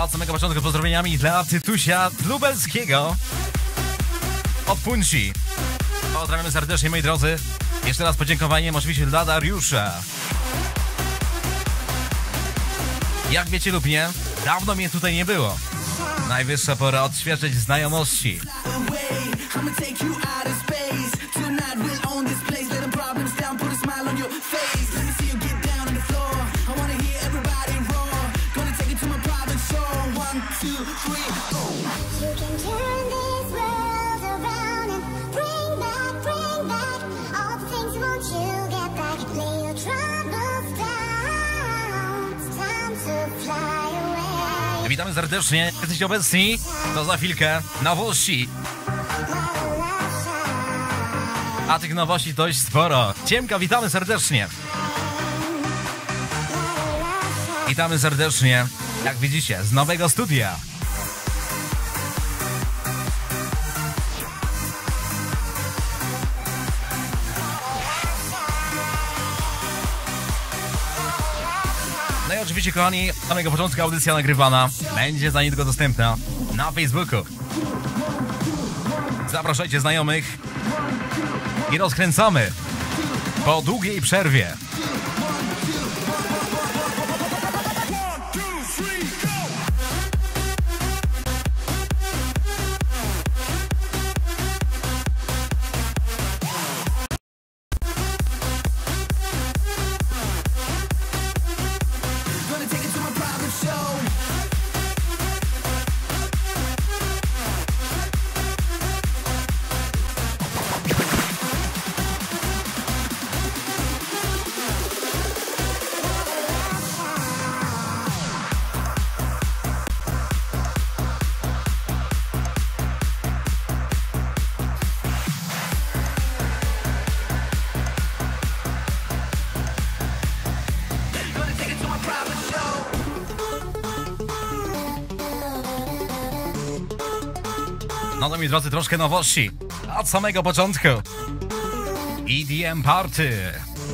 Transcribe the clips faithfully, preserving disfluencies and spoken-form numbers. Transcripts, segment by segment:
Od samego początku pozdrowieniami dla Tytusia Lubelskiego od Punci. Pozdrawiamy serdecznie, moi drodzy. Jeszcze raz podziękowanie oczywiście dla Dariusza. Jak wiecie lub nie, dawno mnie tutaj nie było. Najwyższa pora odświeżyć znajomości. Witamy serdecznie, jesteście obecni, to za chwilkę nowości. A tych nowości dość sporo. Ciemka, witamy serdecznie. Witamy serdecznie, jak widzicie, z nowego studia. No i oczywiście, kochani, od samego początku audycja nagrywana będzie za niedługo dostępna na Facebooku. Zapraszajcie znajomych i rozkręcamy po długiej przerwie. No to, moi drodzy, troszkę nowości od samego początku. E D M Party.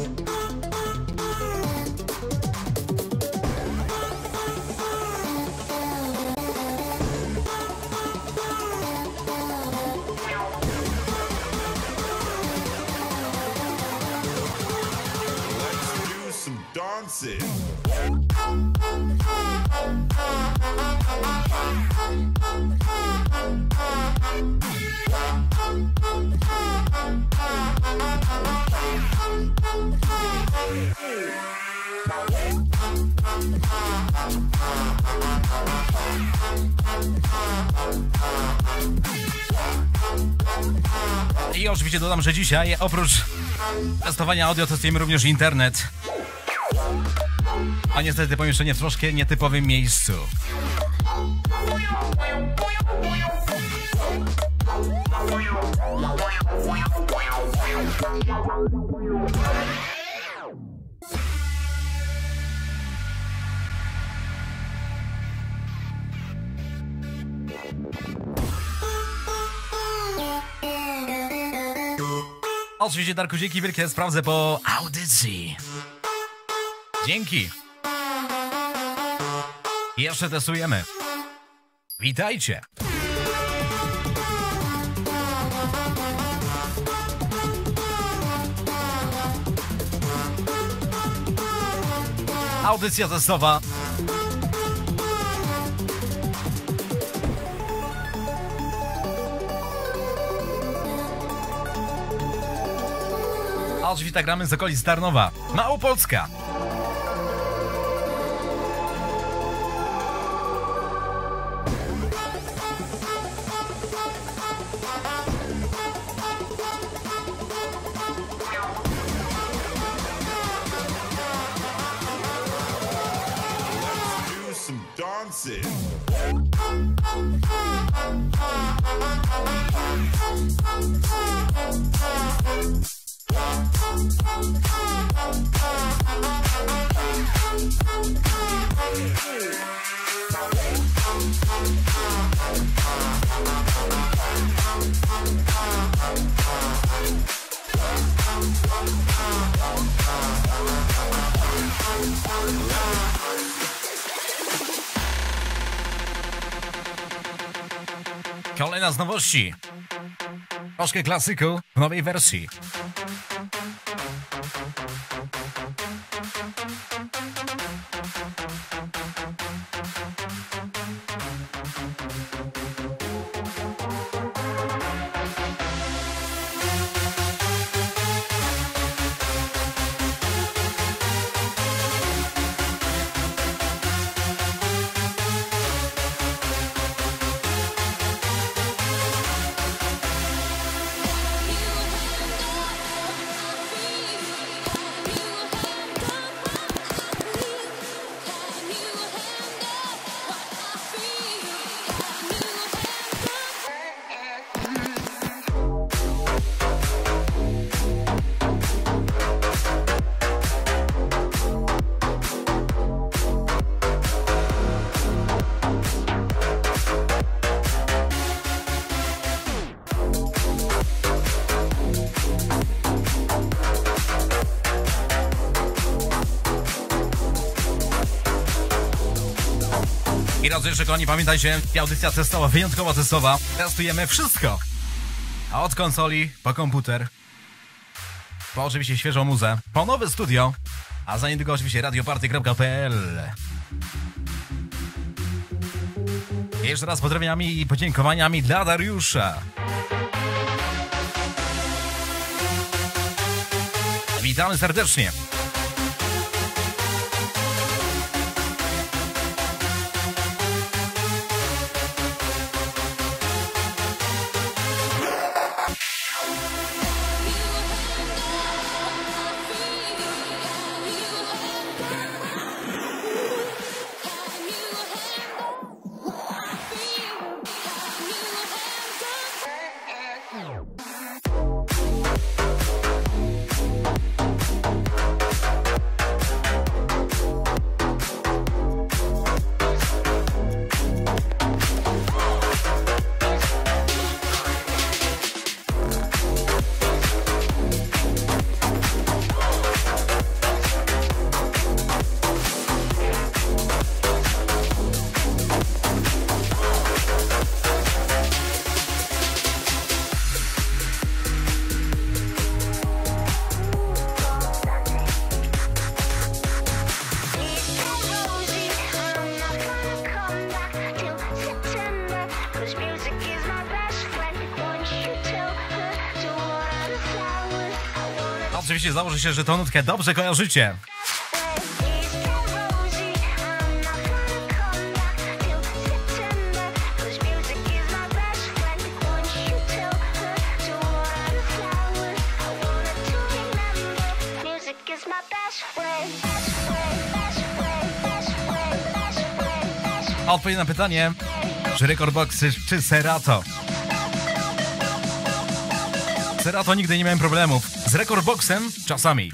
I oczywiście dodam, że dzisiaj oprócz testowania audio testujemy również internet. A niestety pomieszczenie w troszkę nietypowym miejscu. Oczywiście, Darku, dzięki wielkie, sprawdzę po audycji. Dzięki. Jeszcze testujemy. Witajcie. Audycja testowa. A oczywiście tak gramy z okolic Tarnowa. Małopolska. Kolejna z nowości. Troszkę klasyku w nowej wersji. I drodzy jeszcze kochani, pamiętajcie, audycja testowa, wyjątkowo testowa. Testujemy wszystko. A od konsoli, po komputer, po oczywiście świeżą muzę, po nowe studio, a za niedługo oczywiście radioparty kropka p l. Jeszcze raz pozdrowieniami i podziękowaniami dla Dariusza. Witamy serdecznie. Oczywiście założę się, że tą nutkę dobrze kojarzycie. Odpowiedź na pytanie, czy Rekordboxy, czy Serato? Serato nigdy nie miałem problemów. Z Rekordboxem czasami.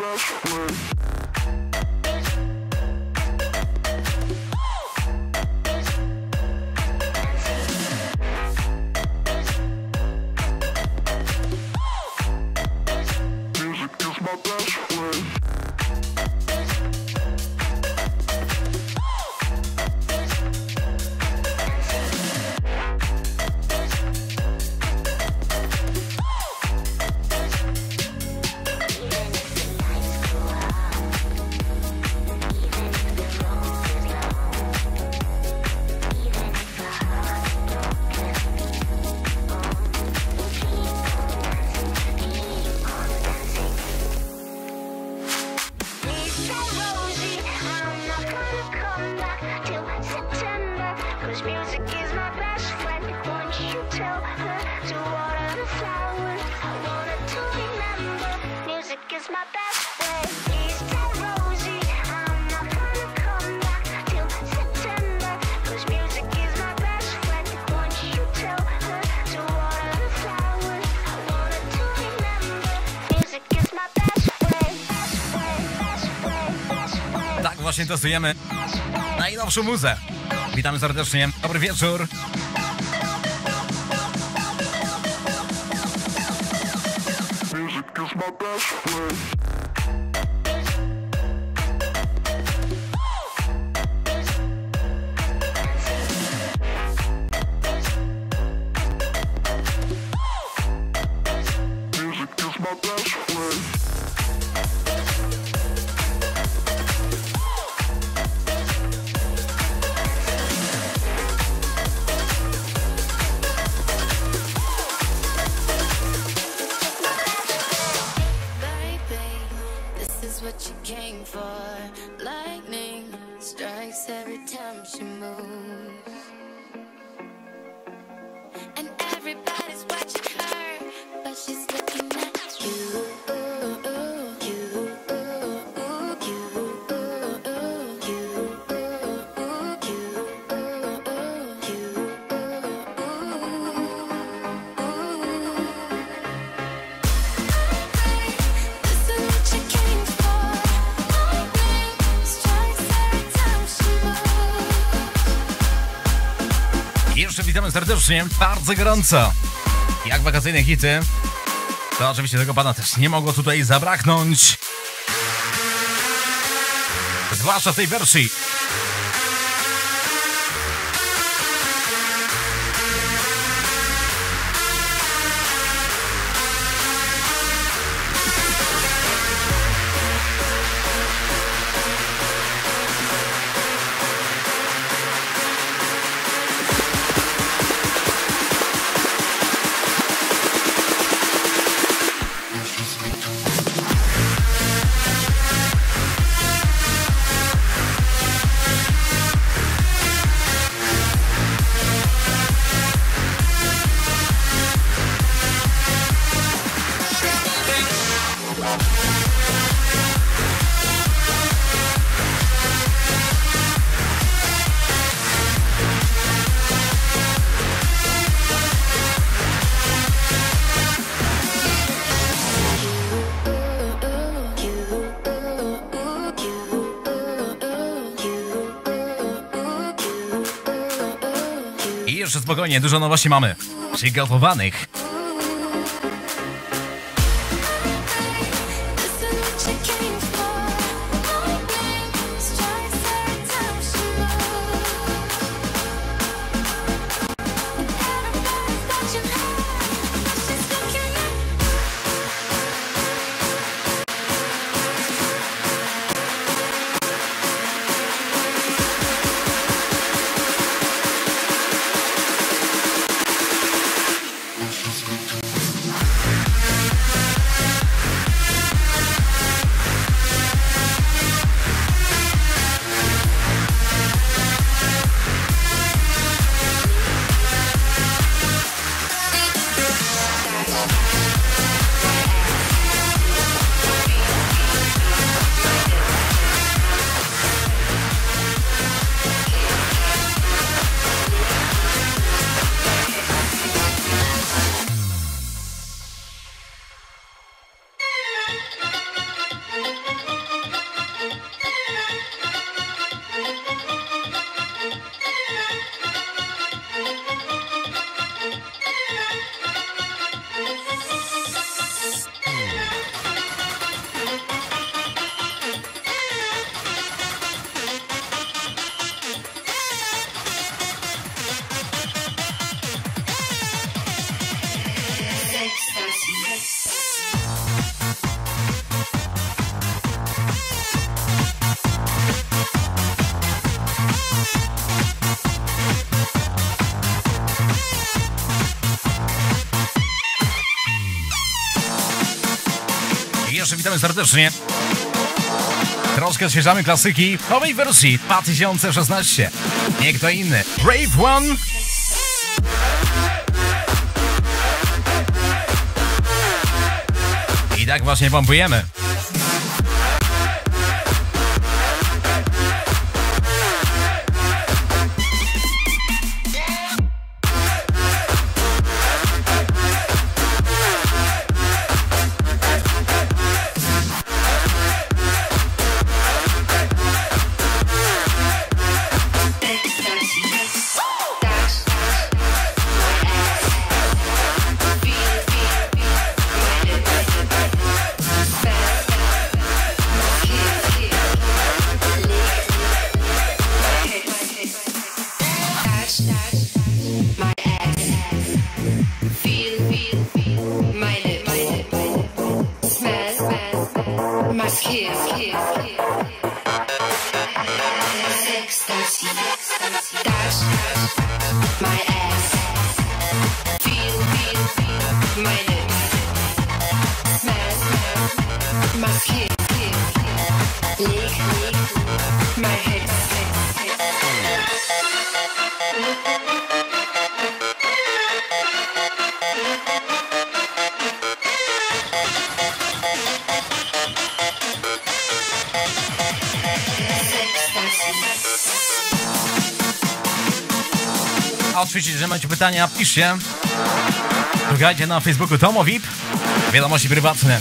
Właśnie testujemy najnowszą muzę. Witamy serdecznie. Dobry wieczór. Witamy serdecznie, bardzo gorąco. Jak wakacyjne hity, to oczywiście tego pana też nie mogło tutaj zabraknąć. Zwłaszcza w tej wersji. I jeszcze spokojnie, dużo nowości mamy przygotowanych. Jeszcze witamy serdecznie. Troszkę świeżamy klasyki w nowej wersji dwa tysiące szesnaście. Nie kto inny. Brave One. I tak właśnie pompujemy. A oczywiście, jeżeli macie pytania, piszcie. Szukajcie na Facebooku Tomo V I P. Wiadomości prywatne.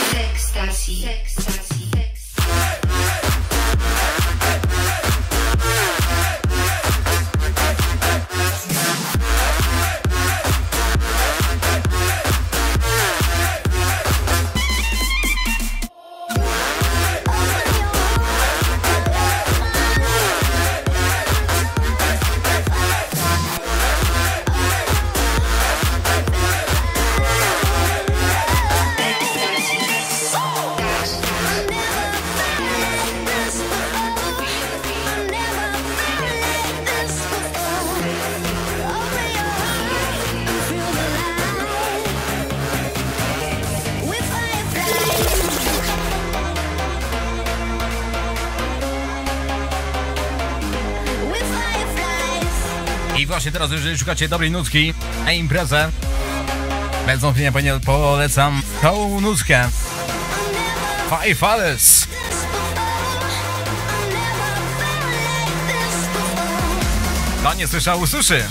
I właśnie teraz, jeżeli szukacie dobrej nutki na imprezę, bez wątpienia polecam tą nutkę. Five Alice. Kto nie słyszał, usłyszy.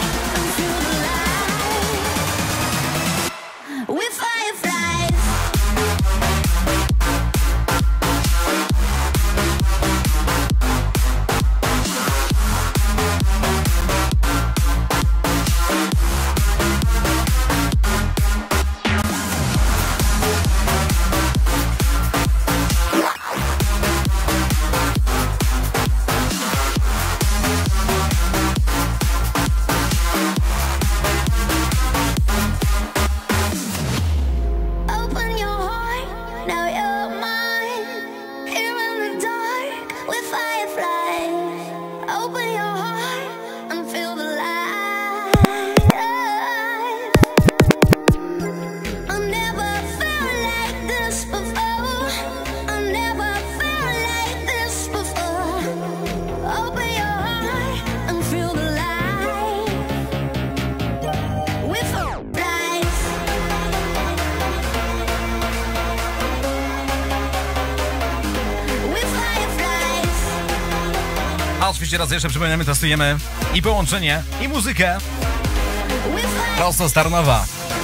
A oczywiście raz jeszcze przypominamy, testujemy i połączenie, i muzykę prosto z Tarnowa.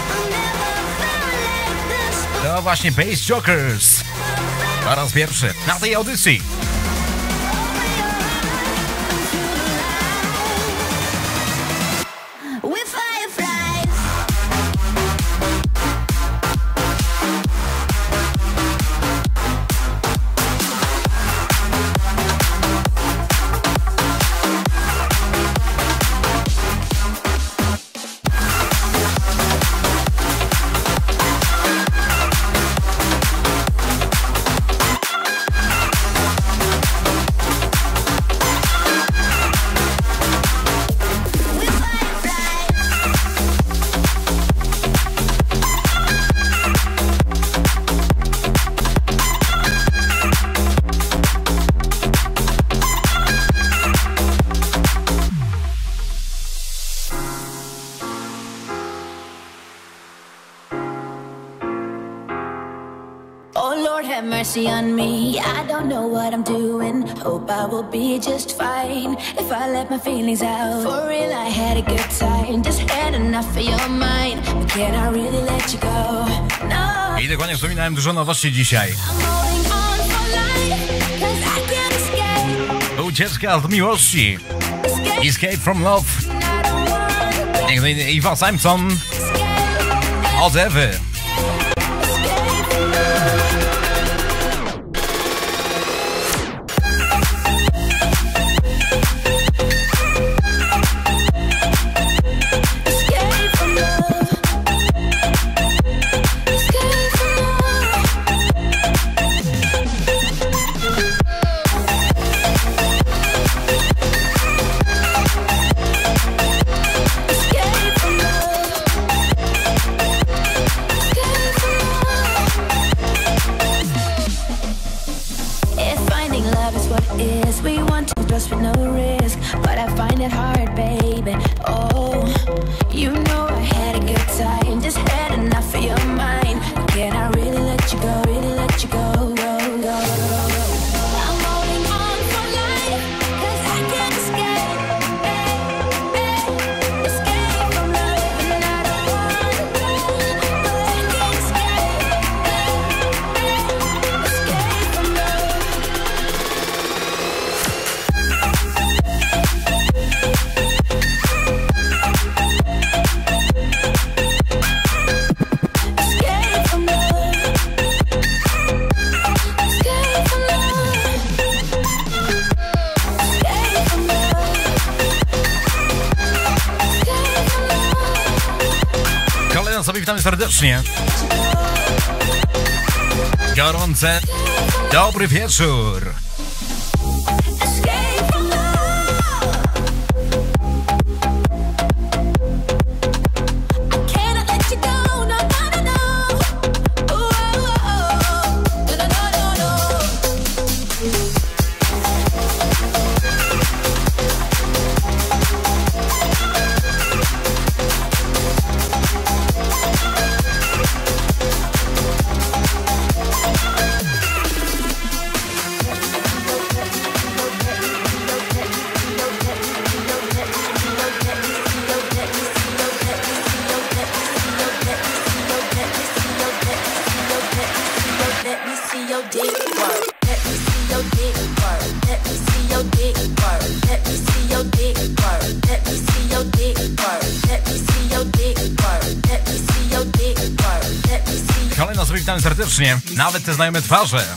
To właśnie Bass Jokers po raz pierwszy na tej audycji. Mercy on me, I don't know what I'm doing. Hope I will be just fine if I let my feelings out. For real, I had a good time, just had enough of your mind. But can I really let you go? No. I dokładnie wspominałem dużo nowości dzisiaj. Ucieczka od miłości. Escape from Love. Niech inny Iwa Simpson. Od Ewy. sobie, witamy serdecznie. Gorące, dobry wieczór. Kolejno sobie witamy serdecznie, nawet te znajome twarze.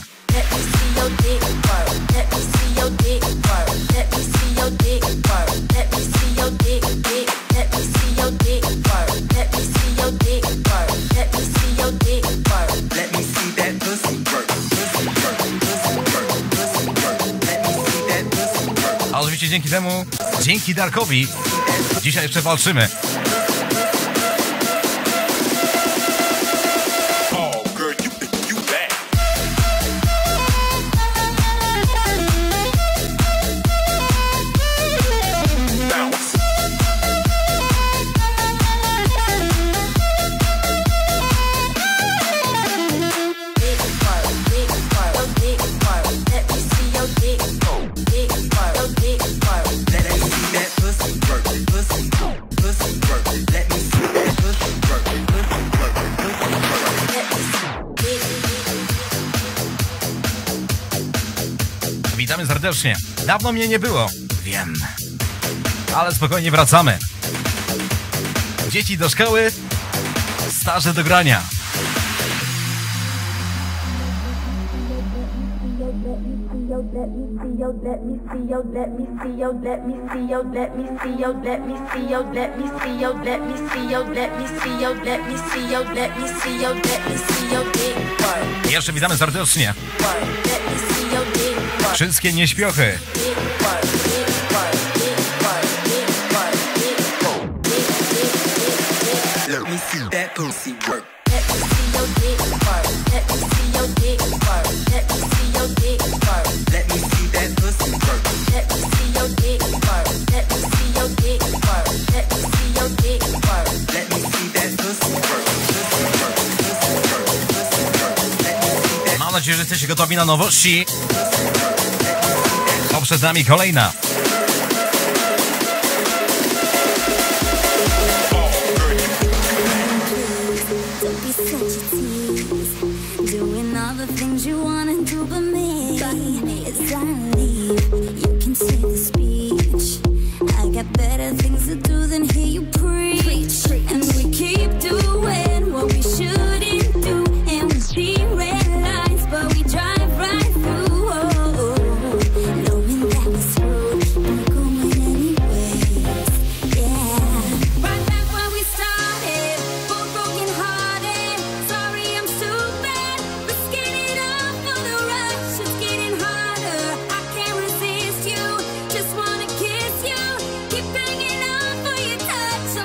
A oczywiście dzięki temu, dzięki Darkowi, dzisiaj jeszcze walczymy. Witamy serdecznie. Dawno mnie nie było. Wiem. Ale spokojnie wracamy. Dzieci do szkoły, starzy do grania. Jeszcze witamy serdecznie wszystkie nieśpiochy. Let me see that pussy work. Let me see your dick work. Let me see your dick work. Let me see your dick work. Let me see that pussy work. Let me see your dick work. Let me see your dick work. Let me see your dick work. Let me see that pussy work. Pussy work. Pussy work. Pussy work. Let me see that. Mam nadzieję, że jesteście gotowi na nowości. O, przed nami kolejna. Better things to do than hear you preach. And we keep doing what we shouldn't do. And we see red lights, but we drive right through. Oh, knowing that we're screwed, we're going anyways. Yeah. Right back where we started, both broken hearted. Sorry I'm stupid, risking it all for the rush. It's getting harder, I can't resist you. Just wanna kiss you. Keep hanging on for your touch.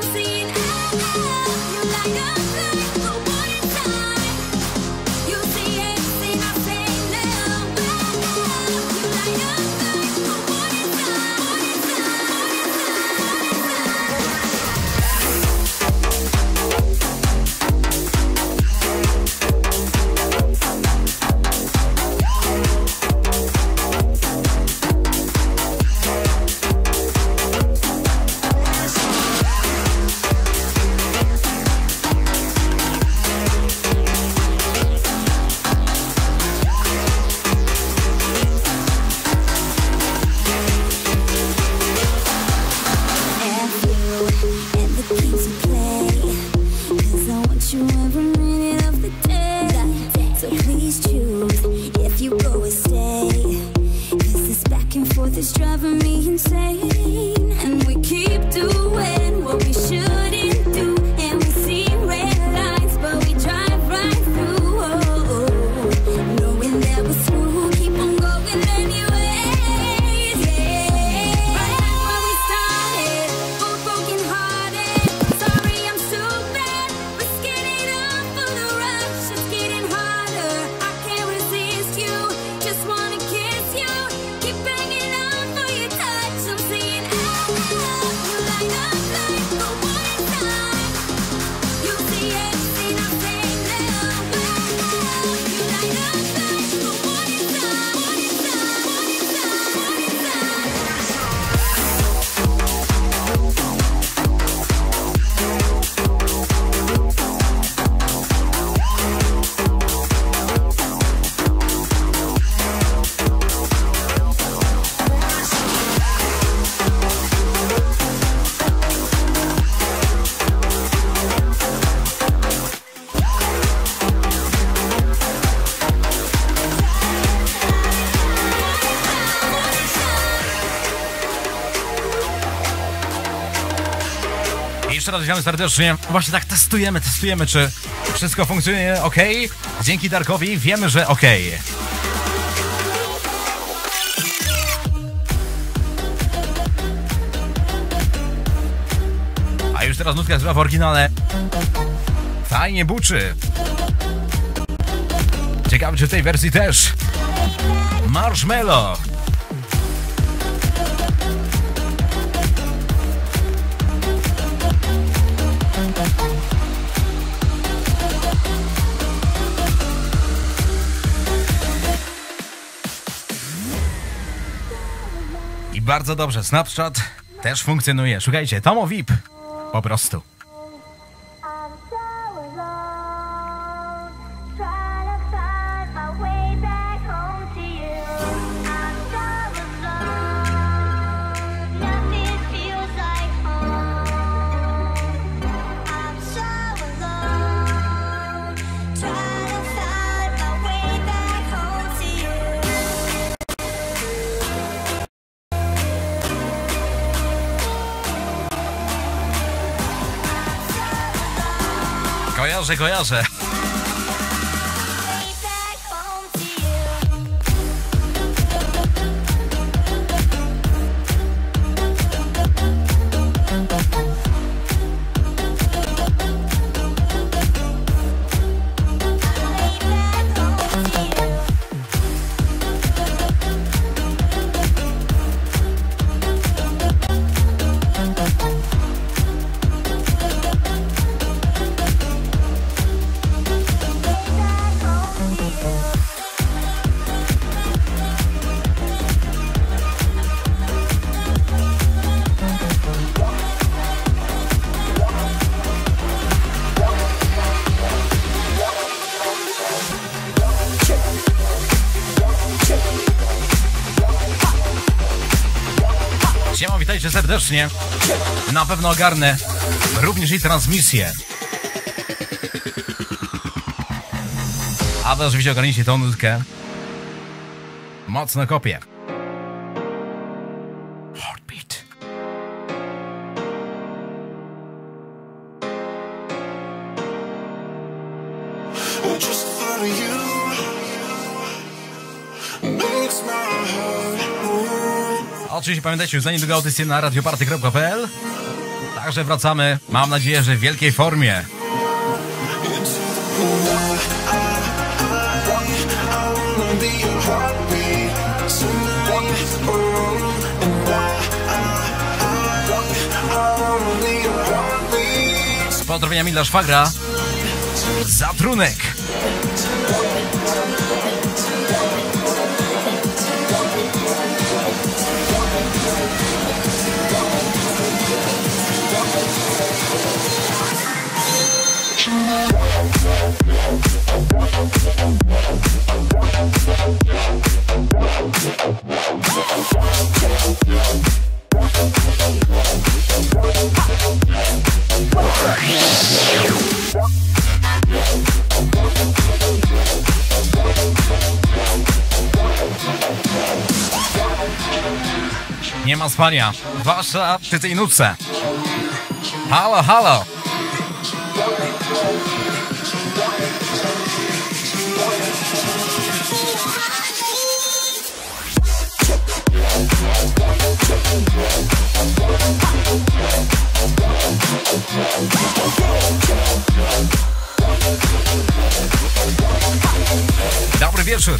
Jeszcze raz witamy serdecznie. Właśnie tak testujemy, testujemy, czy wszystko funkcjonuje ok. Dzięki Darkowi wiemy, że ok. A już teraz nutka jest w oryginale. Fajnie buczy. Ciekawe, czy w tej wersji też. Marshmello. I bardzo dobrze, Snapchat też funkcjonuje. Szukajcie, Tomo V I P. Po prostu. Kojarzę, kojarzę. Siema, witajcie serdecznie. Na pewno ogarnę również i transmisję. A wy oczywiście ogarnijcie tą nutkę. Mocno kopię. Heartbeat. Just for you makes my heart. Oczywiście pamiętajcie, już za niedługo audycję na radioparty kropka p l. Także wracamy, mam nadzieję, że w wielkiej formie. Z pozdrowieniami dla szwagra. Zatrunek. Nie ma spania, zwłaszcza przy tej nutce. Halo, halo. Dobry wieczór.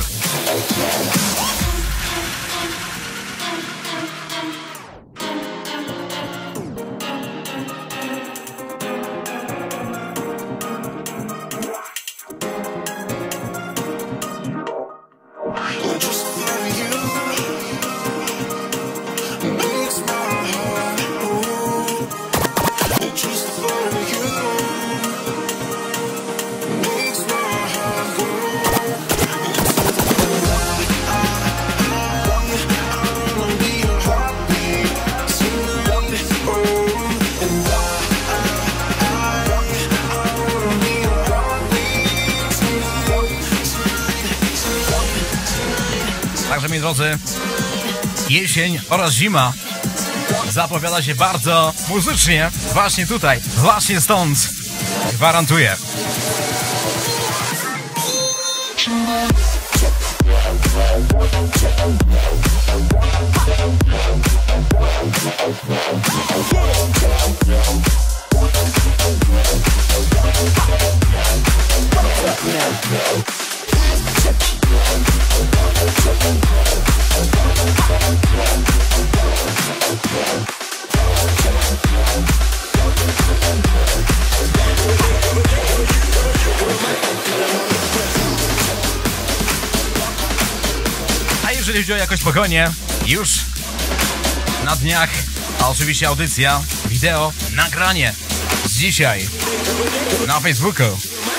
Także, moi drodzy, jesień oraz zima zapowiada się bardzo muzycznie. Właśnie tutaj, właśnie stąd. Gwarantuję. A jeżeli chodzi o jakość pogonię, już na dniach, a oczywiście audycja, wideo, nagranie z dzisiaj na Facebooku.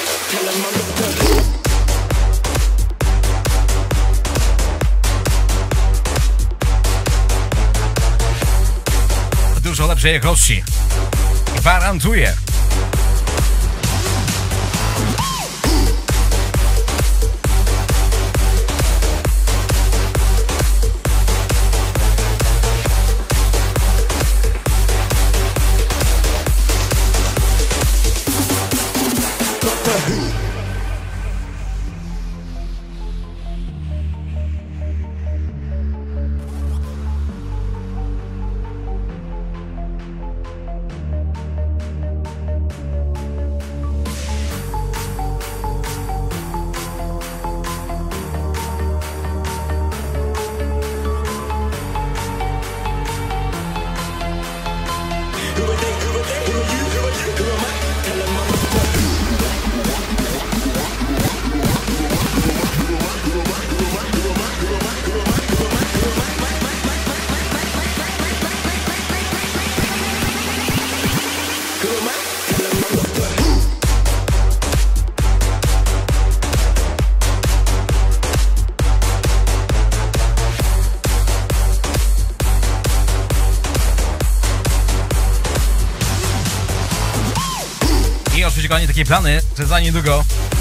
Dużo lepszej jakości. Gwarantuję. Kochani, takie plany, że za niedługo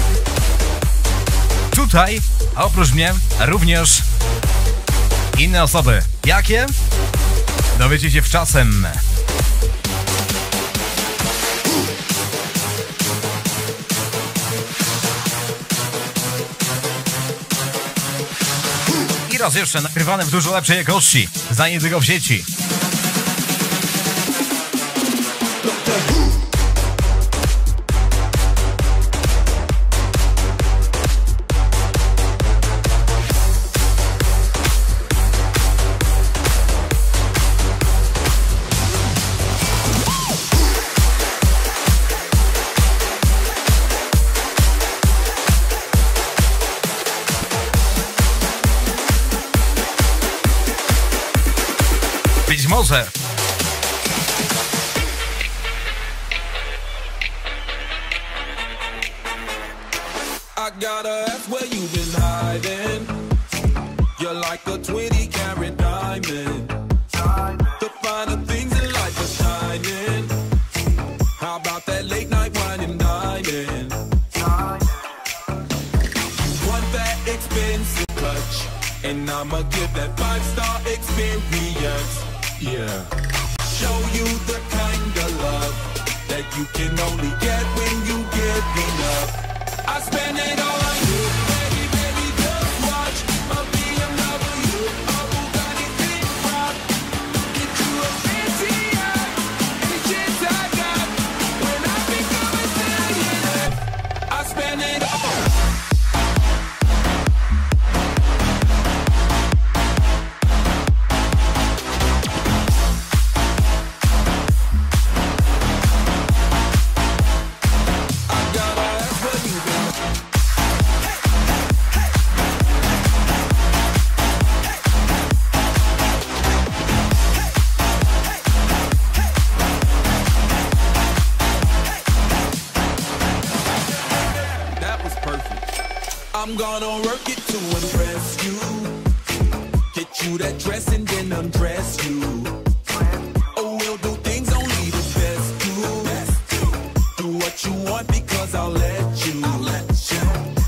tutaj, a oprócz mnie również inne osoby. Jakie? Dowiecie się wczasem. I raz jeszcze nagrywane w dużo lepszej jakości, za niedługo w sieci. Być może. I gotta ask where you've been hiding. You're like a twenty carat diamond. The finer things in life are shining. How about that late night wine and dining? You want that expensive touch, and I'ma give that five-star experience. Yeah. Show you the kind of love that you can only get when you give enough. I spend it all on you, baby, baby, just watch. A B M W, a Bugatti Chiron. Get you a fancy yacht, any chance I got. When I become a millionaire, I spend it all. I'm gonna work it to impress you. Get you that dress and then undress you. Oh, we'll do things only the best do. Do what you want because I'll let you. I'll let you.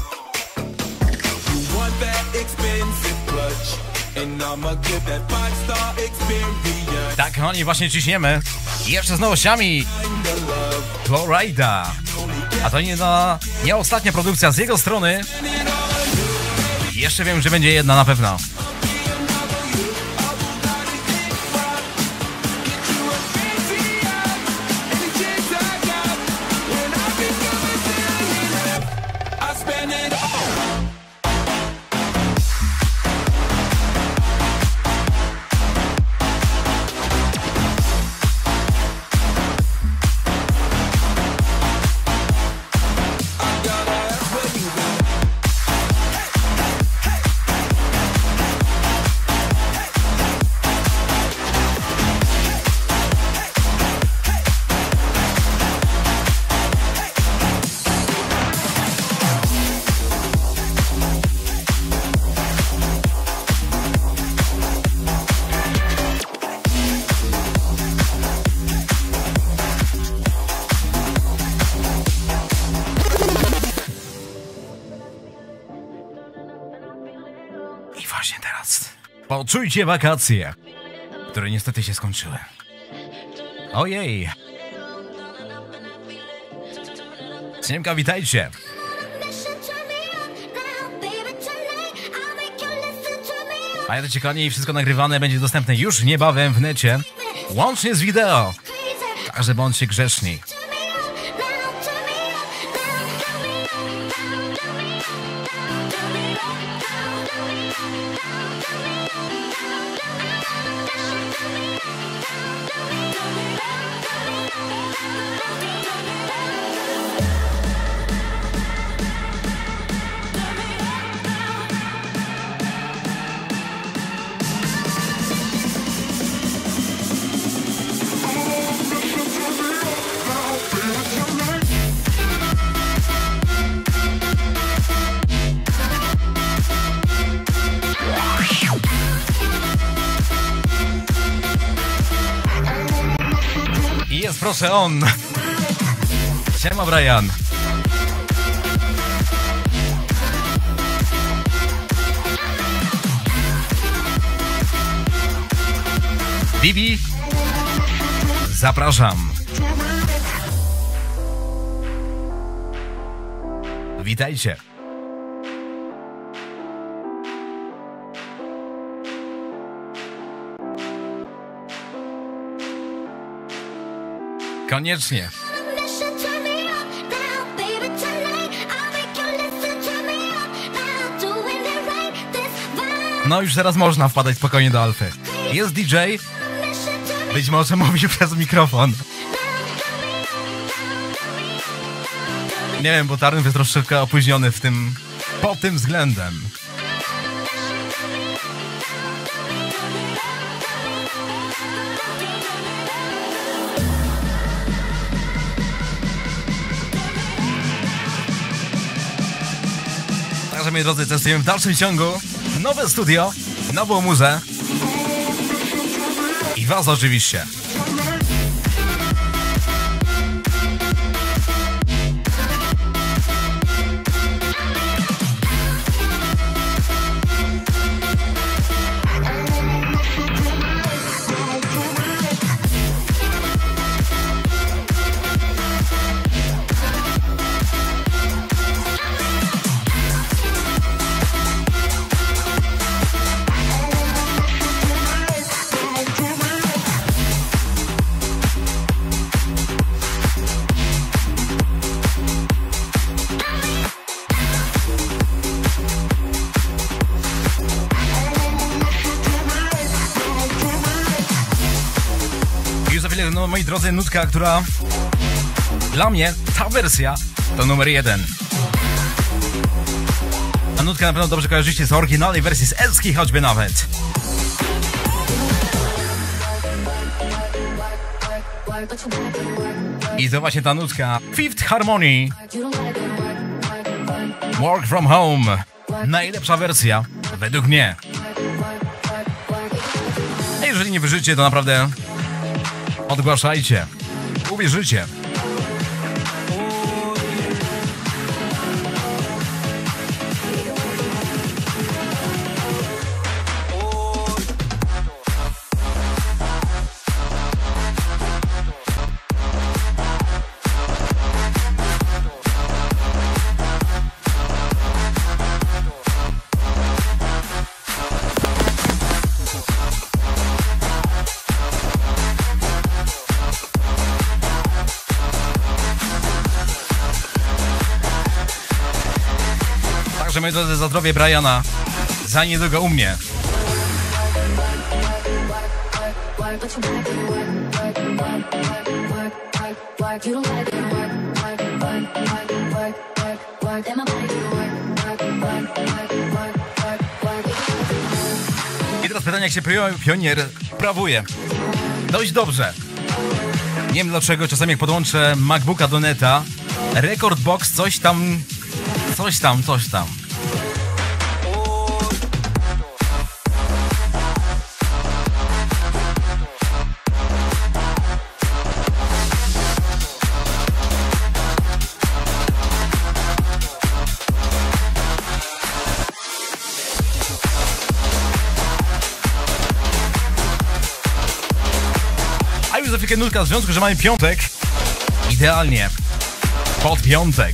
You want that expensive clutch, and I'ma give that five-star experience. Tak, Kochani, właśnie ciśniemy. Jeszcze z nowościami. Florida. A to nie, na, nie ostatnia produkcja z jego strony. Jeszcze wiem, że będzie jedna na pewno. Poczujcie wakacje, które niestety się skończyły. Ojej. Siemka, witajcie. Pamiętajcie, kochani, wszystko nagrywane będzie dostępne już niebawem w necie, łącznie z wideo. Także bądźcie grzeczni. Jest, proszę, on. Siema, Brian. Bibi, zapraszam. Witajcie. Koniecznie. No już teraz można wpadać spokojnie do Alfy. Jest D J. Być może mówi przez mikrofon. Nie wiem, bo Tarnów jest troszeczkę opóźniony w tym, pod tym względem. Także, moi drodzy, testujemy w dalszym ciągu nowe studio, nową muzę i was oczywiście. No, moi drodzy, nutka, która dla mnie, ta wersja to numer jeden. A nutkę na pewno dobrze kojarzycie z oryginalnej wersji, z Eski choćby nawet. I to właśnie ta nutka Fifth Harmony, Work From Home. Najlepsza wersja, według mnie. A jeżeli nie wierzycie, to naprawdę odgłaszajcie. Uwierzycie. Proszę moi drodzy, za zdrowie Briana. Za niedługo u mnie. I teraz pytanie, jak się pionier prawuje. Dość dobrze. Nie wiem dlaczego, czasami jak podłączę MacBooka do neta, Rekordbox coś tam, coś tam, coś tam. A już za chwilkę nutka w związku, że mamy piątek. Idealnie. Pod piątek.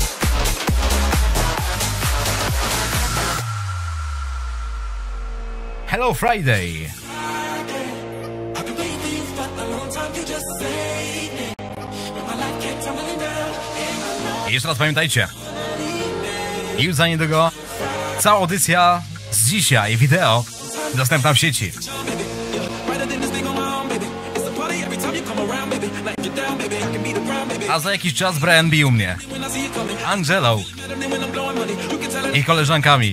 Hello Friday. I jeszcze raz pamiętajcie. Już za niedługo cała audycja z dzisiaj, wideo dostępna w sieci. A za jakiś czas Brian B u mnie, Angelą i koleżankami.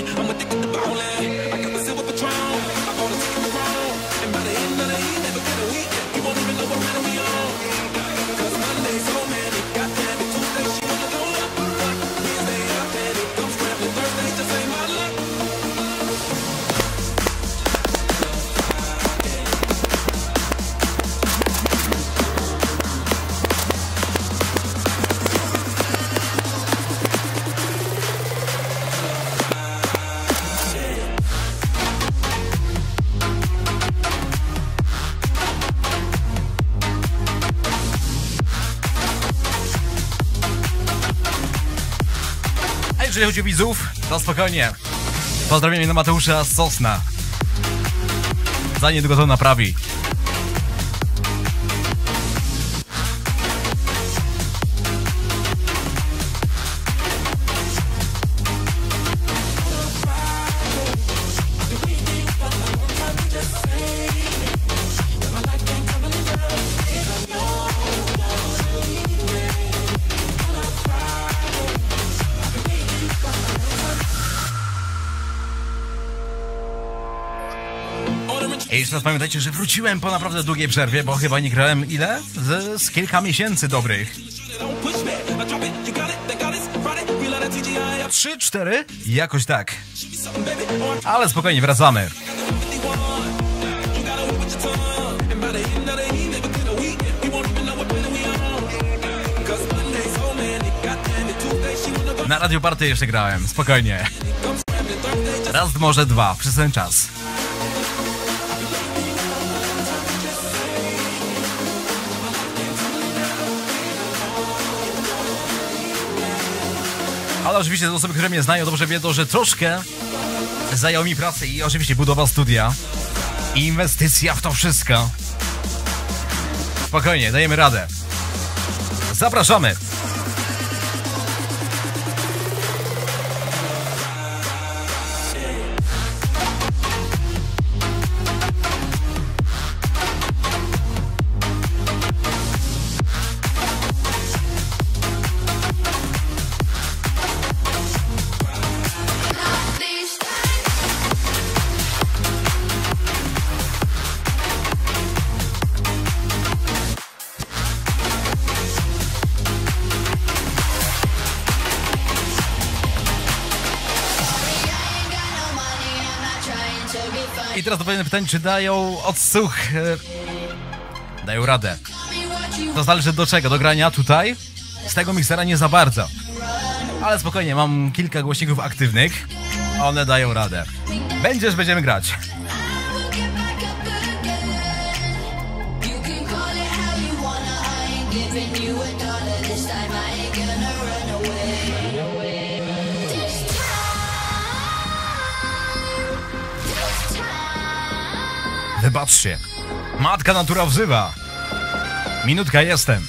Jeżeli chodzi o widzów, to spokojnie. Pozdrawiam do Mateusza z Sosna. Za niedługo to naprawi. I jeszcze raz pamiętajcie, że wróciłem po naprawdę długiej przerwie, bo chyba nie grałem ile? Z, z kilka miesięcy dobrych. Trzy, cztery? Jakoś tak. Ale spokojnie, wracamy. Na Radio Party jeszcze grałem, spokojnie. Raz, może dwa, przez ten czas. Ale oczywiście te osoby, które mnie znają, dobrze wiedzą, że troszkę zajął mi pracę i oczywiście budowa studia i inwestycja w to wszystko. Spokojnie, dajemy radę. Zapraszamy. I teraz to kolejne pytanie, czy dają odsłuch? Dają radę. To zależy do czego? Do grania tutaj? Z tego miksera nie za bardzo. Ale spokojnie, mam kilka głośników aktywnych. One dają radę. Będziesz, będziemy grać. Wybaczcie. Matka natura wzywa. Minutka jestem.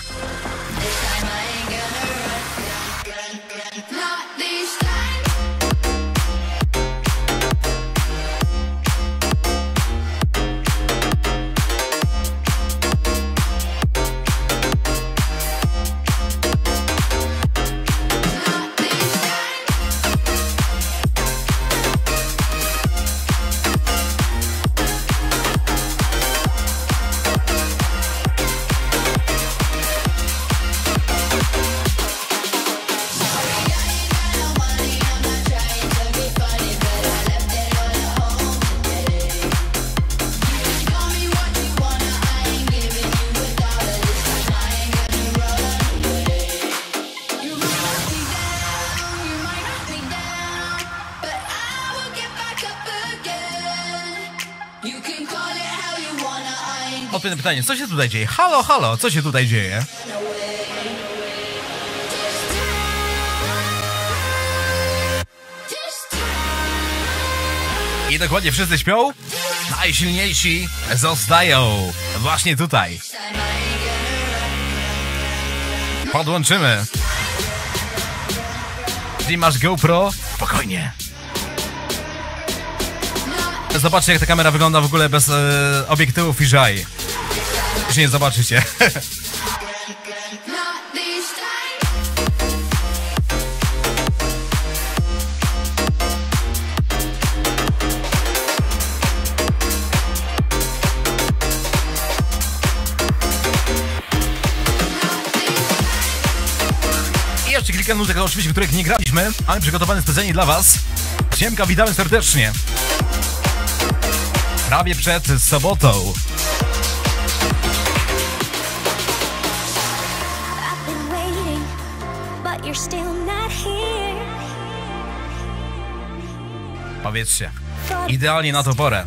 odpowiem na pytanie, co się tutaj dzieje? Halo, halo, co się tutaj dzieje? I dokładnie wszyscy śpią? Najsilniejsi zostają właśnie tutaj. Podłączymy. Jeśli masz GoPro, spokojnie. Zobaczcie, jak ta kamera wygląda w ogóle bez e, obiektywów i żaj. Już nie zobaczycie. I jeszcze kilka nutek, oczywiście, których nie graliśmy. Mamy przygotowane specjalnie dla was. Siemka, witamy serdecznie. Prawie przed sobotą. Powiedzcie, idealnie na to porę.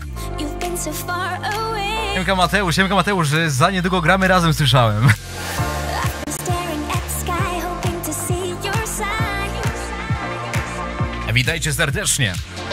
Siemka Mateusz, siemka Mateusz, że za niedługo gramy razem, słyszałem. Witajcie serdecznie.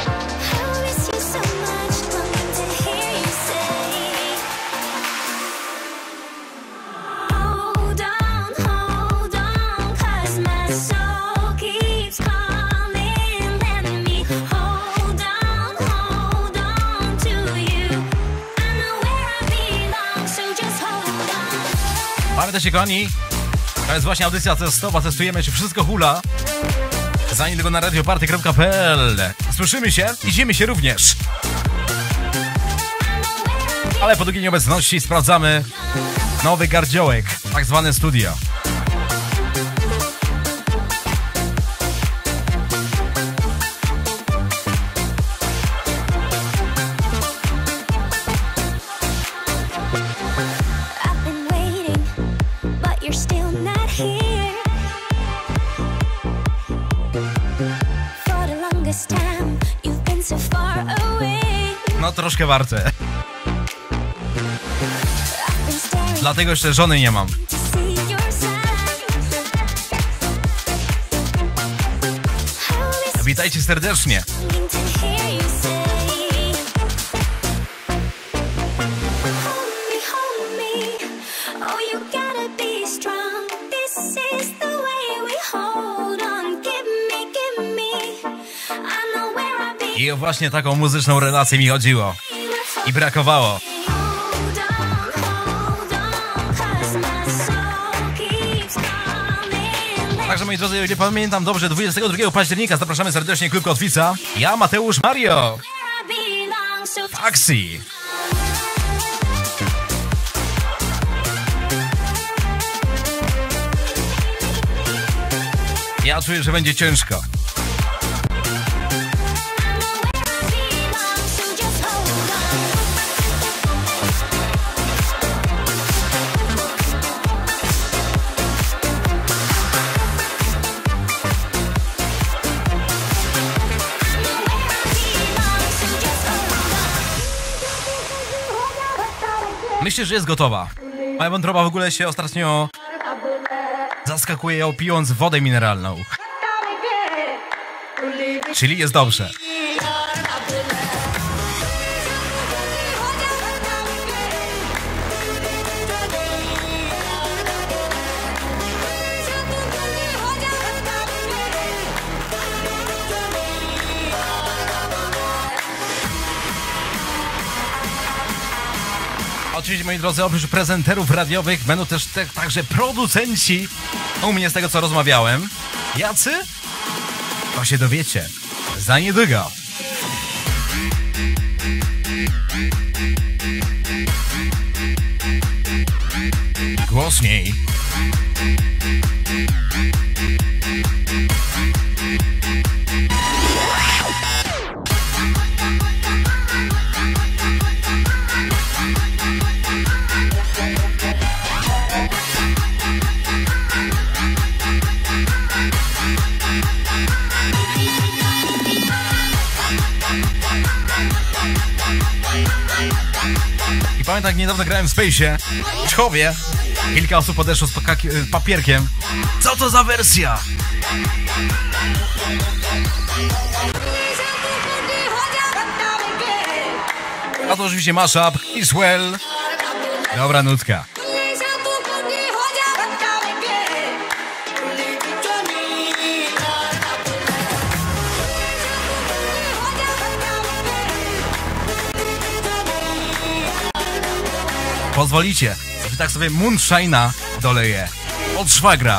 Pamiętajcie, kochani, to jest właśnie audycja testowa, testujemy, czy wszystko hula. Za niedługo na radioparty kropka p l. Słyszymy się, idziemy się również. Ale po długiej nieobecności sprawdzamy nowy gardziołek, tak zwane studio. No troszkę warte. Dlatego jeszcze żony nie mam. Witajcie serdecznie. I o właśnie taką muzyczną relację mi chodziło. I brakowało. Także, moi drodzy, nie pamiętam dobrze, dwudziestego drugiego października zapraszamy serdecznie Klub Kotwica. Ja, Mateusz, Mario. Taxi. Ja czuję, że będzie ciężko. Myślę, że jest gotowa. Moja wątroba w ogóle się ostatnio zaskakuje ją, pijąc wodę mineralną. Czyli jest dobrze. Oczywiście, moi drodzy, oprócz prezenterów radiowych będą też te, także producenci u mnie, z tego co rozmawiałem. Jacy? To się dowiecie za niedługo. Głośniej. Pamiętam, jak niedawno grałem w Space'ie, w Czchowie. Kilka osób podeszło z papierkiem. Co to za wersja? A to oczywiście mashup, Iswell. Dobra nutka. Pozwolicie, że tak sobie Moonshine'a doleję od szwagra.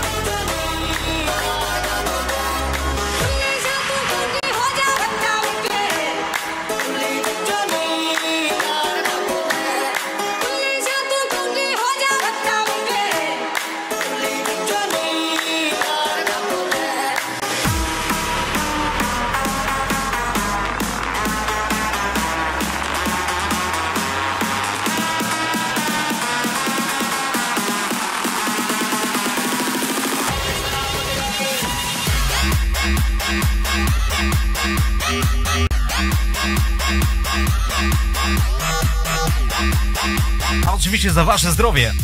A oczywiście za wasze zdrowie.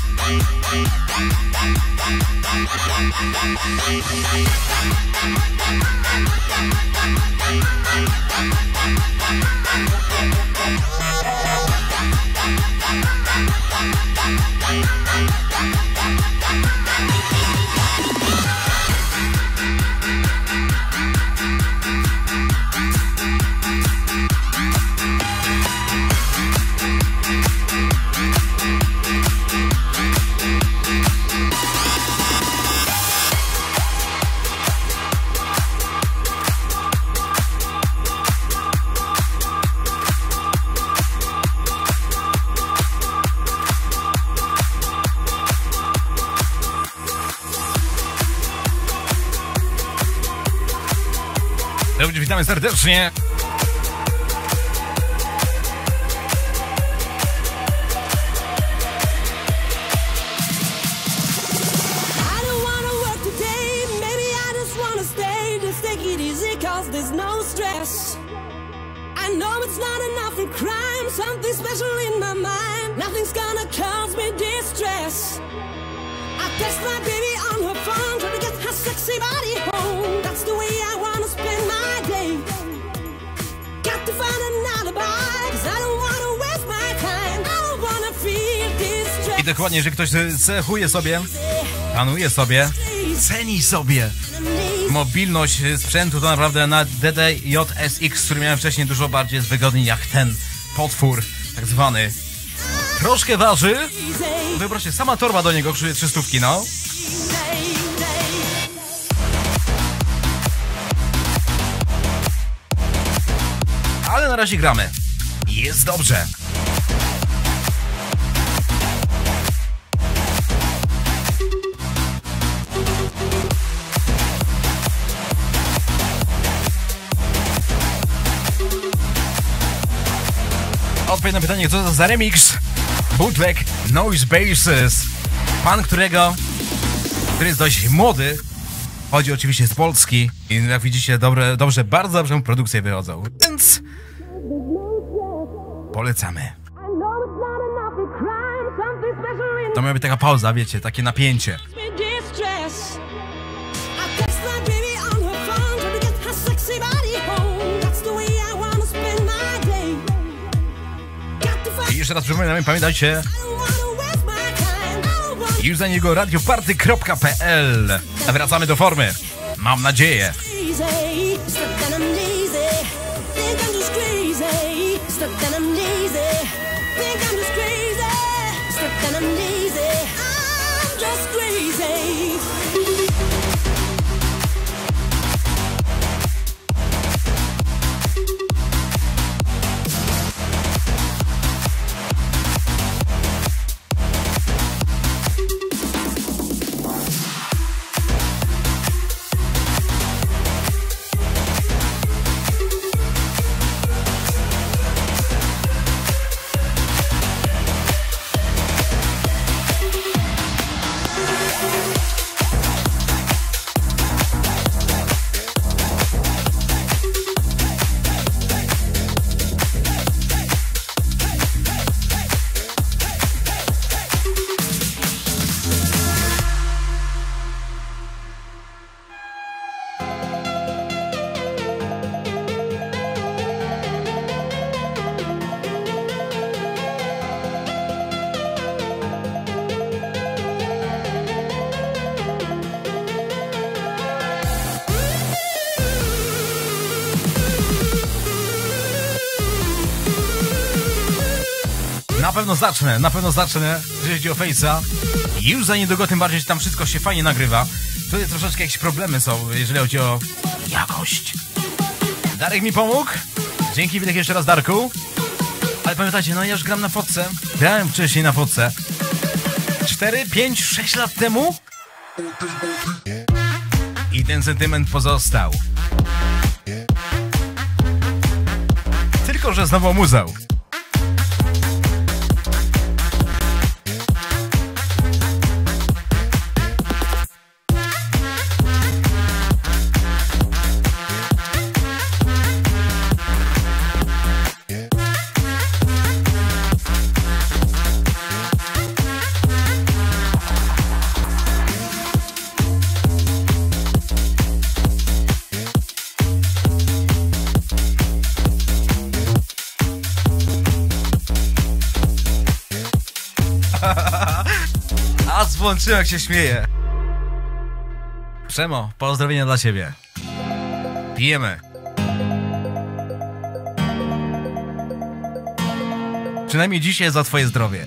Dobrze, witamy serdecznie. I dokładnie, że ktoś cechuje sobie, panuje sobie, ceni sobie mobilność sprzętu, to naprawdę na D D J S X, który miałem wcześniej, dużo bardziej jest wygodny jak ten potwór, tak zwany. Troszkę waży. Wyobraźcie, sama torba do niego kosztuje trzy stówki, no. Ale na razie gramy. Jest dobrze. Odpowiedź na pytanie, co to za remix? Bootleg Noise Bases. Pan, którego, który jest dość młody, chodzi oczywiście z Polski i jak widzicie, dobre, dobrze, bardzo dobrze mu produkcje wychodzą, więc polecamy. To miała być taka pauza, wiecie, takie napięcie. I jeszcze raz przypominam, pamiętajcie, już za niego radioparty kropka p l. Wracamy do formy. Mam nadzieję. Na pewno zacznę, na pewno zacznę, jeżeli chodzi o Face'a. Już za niedługo, tym bardziej, że tam wszystko się fajnie nagrywa. Tutaj troszeczkę jakieś problemy są, jeżeli chodzi o jakość. Darek mi pomógł. Dzięki wielkie jeszcze raz, Darku. Ale pamiętajcie, no ja już gram na fotce. Grałem wcześniej na fotce. cztery, pięć, sześć lat temu. I ten sentyment pozostał. Tylko że znowu muzeł. A włączyłem, jak się śmieje. Przemo, pozdrowienia dla ciebie. Pijemy. Przynajmniej dzisiaj za twoje zdrowie.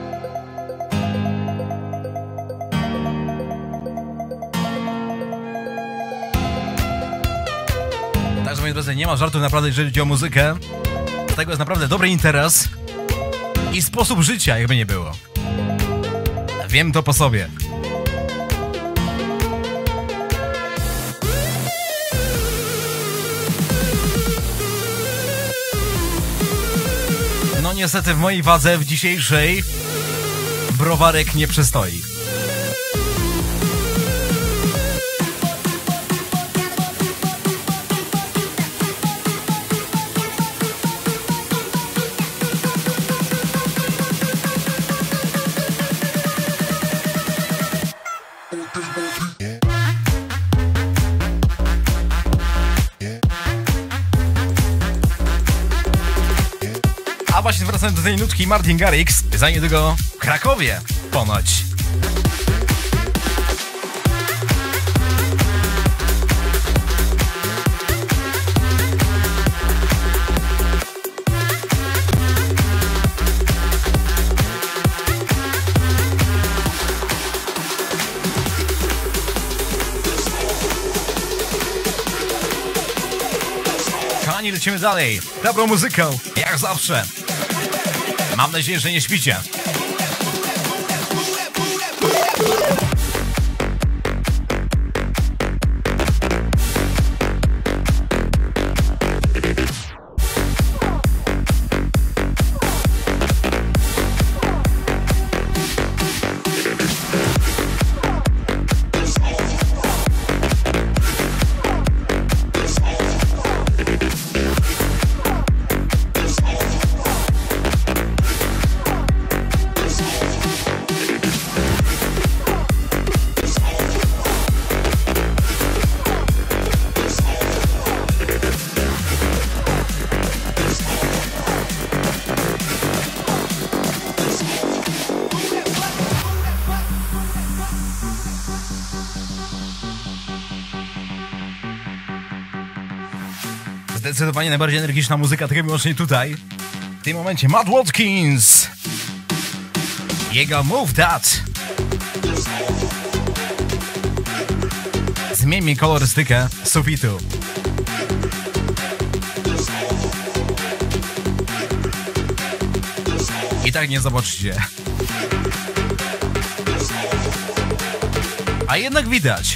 Także, moi drodzy, nie ma żartów naprawdę, jeżeli chodzi o muzykę. Dlatego jest naprawdę dobry interes i sposób życia, jakby nie było. Wiem to po sobie. No niestety w mojej wadze w dzisiejszej browarek nie przystoi. A właśnie wracając do tej nutki, Martin Garrix za niedługo w Krakowie ponoć. Kochani, lecimy dalej. Dobrą muzyką, jak zawsze. Mam nadzieję, że nie śpicie. Zdecydowanie najbardziej energiczna muzyka, tylko wyłącznie tutaj. W tym momencie Matt Watkins. Jego Move That. Zmieńmy kolorystykę sufitu. I tak nie zobaczycie. A jednak widać.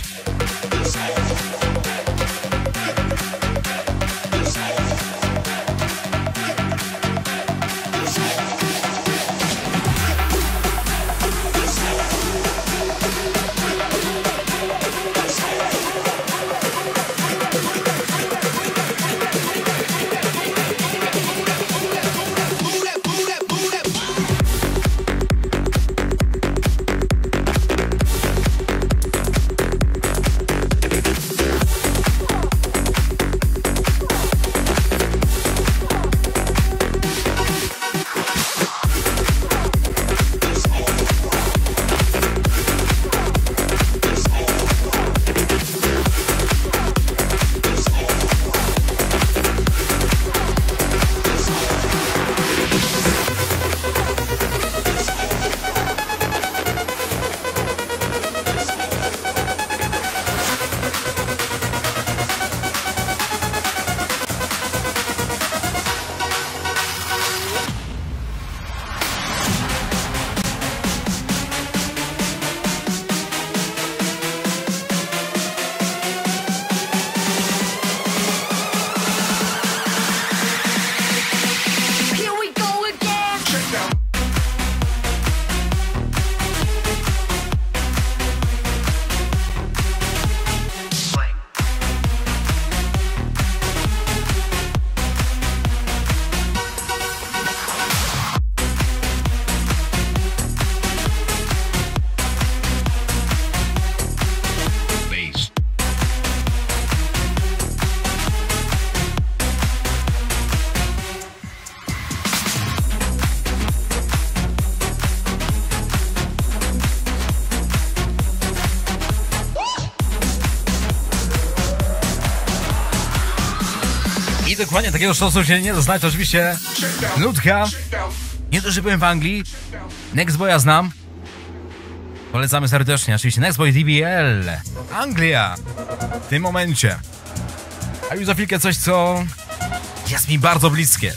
I dokładnie takiego sztosu się nie doznać, to oczywiście nutka. Nie to, że byłem w Anglii. Nextboya znam. Polecamy serdecznie, oczywiście Nextboy D B L. Anglia. W tym momencie. A już za chwilkę coś, co jest mi bardzo bliskie.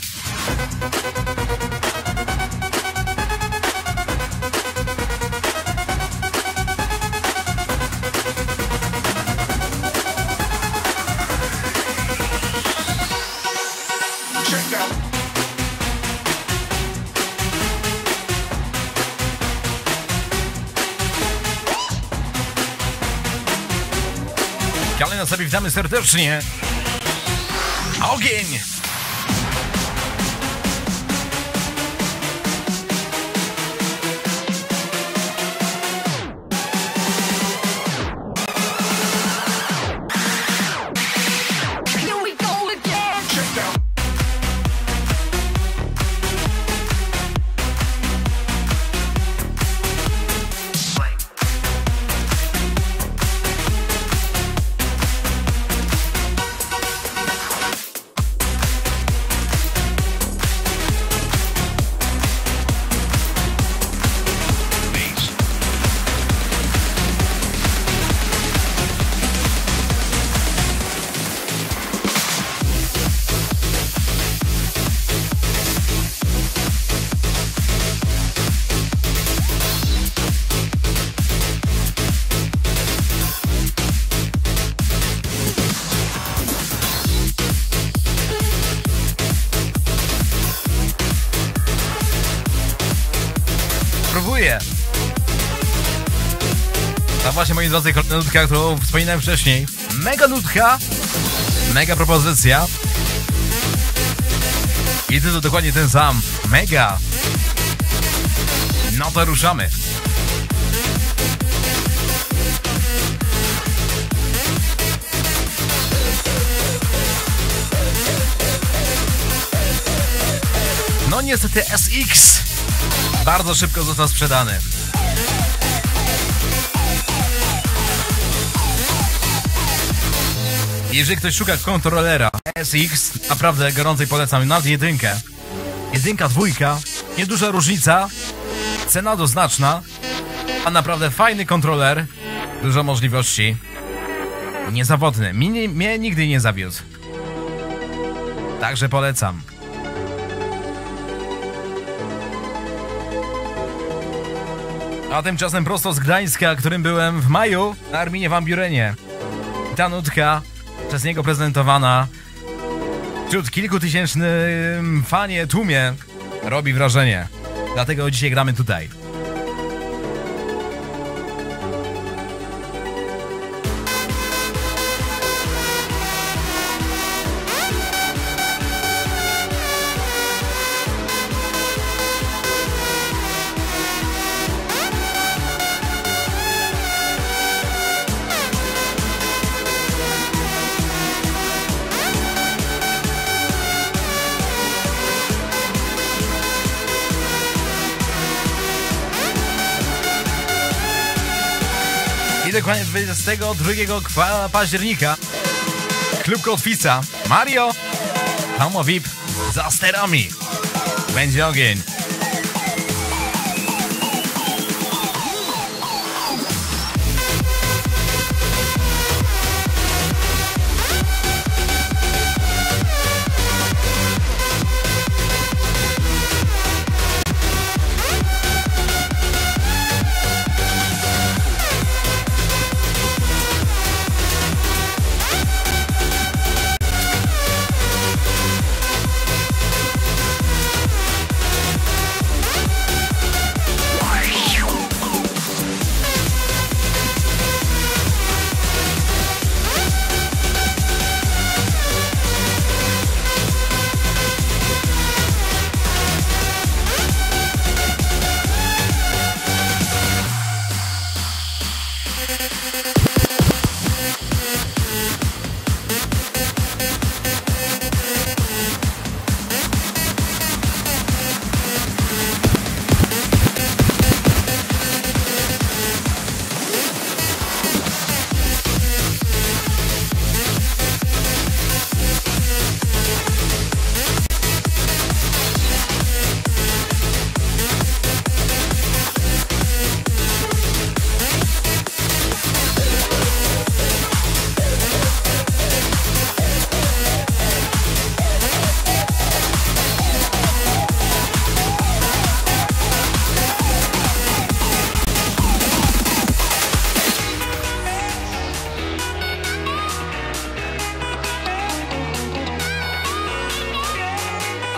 Kalena sobie witamy serdecznie. Ogień! Próbuję. A właśnie, moi drodzy, kolejna nutka, którą wspominałem wcześniej. Mega nutka. Mega propozycja. I tytuł dokładnie ten sam. Mega. No to ruszamy. No niestety S X bardzo szybko został sprzedany. Jeżeli ktoś szuka kontrolera S X, naprawdę gorącej polecam nawet jedynkę. Jedynka, dwójka, nieduża różnica, cena doznaczna, a naprawdę fajny kontroler, dużo możliwości. Niezawodny, mnie, mnie nigdy nie zawiódł. Także polecam. A tymczasem prosto z Gdańska, którym byłem w maju na Arminie Van Burenie. Ta nutka przez niego prezentowana wśród kilkutysięcznym fanie, tłumie robi wrażenie. Dlatego dzisiaj gramy tutaj. I dokładnie dwudziestego drugiego października klub Kotwica, Mario, Homo V I P za sterami. Będzie ogień.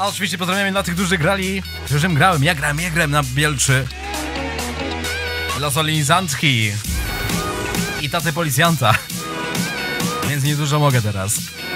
A oczywiście pozdrawiamy dla tych, którzy grali, którym grałem, ja grałem, ja grałem na Bielczy. Dla solenizantki i taty policjanta. Więc niedużo mogę teraz.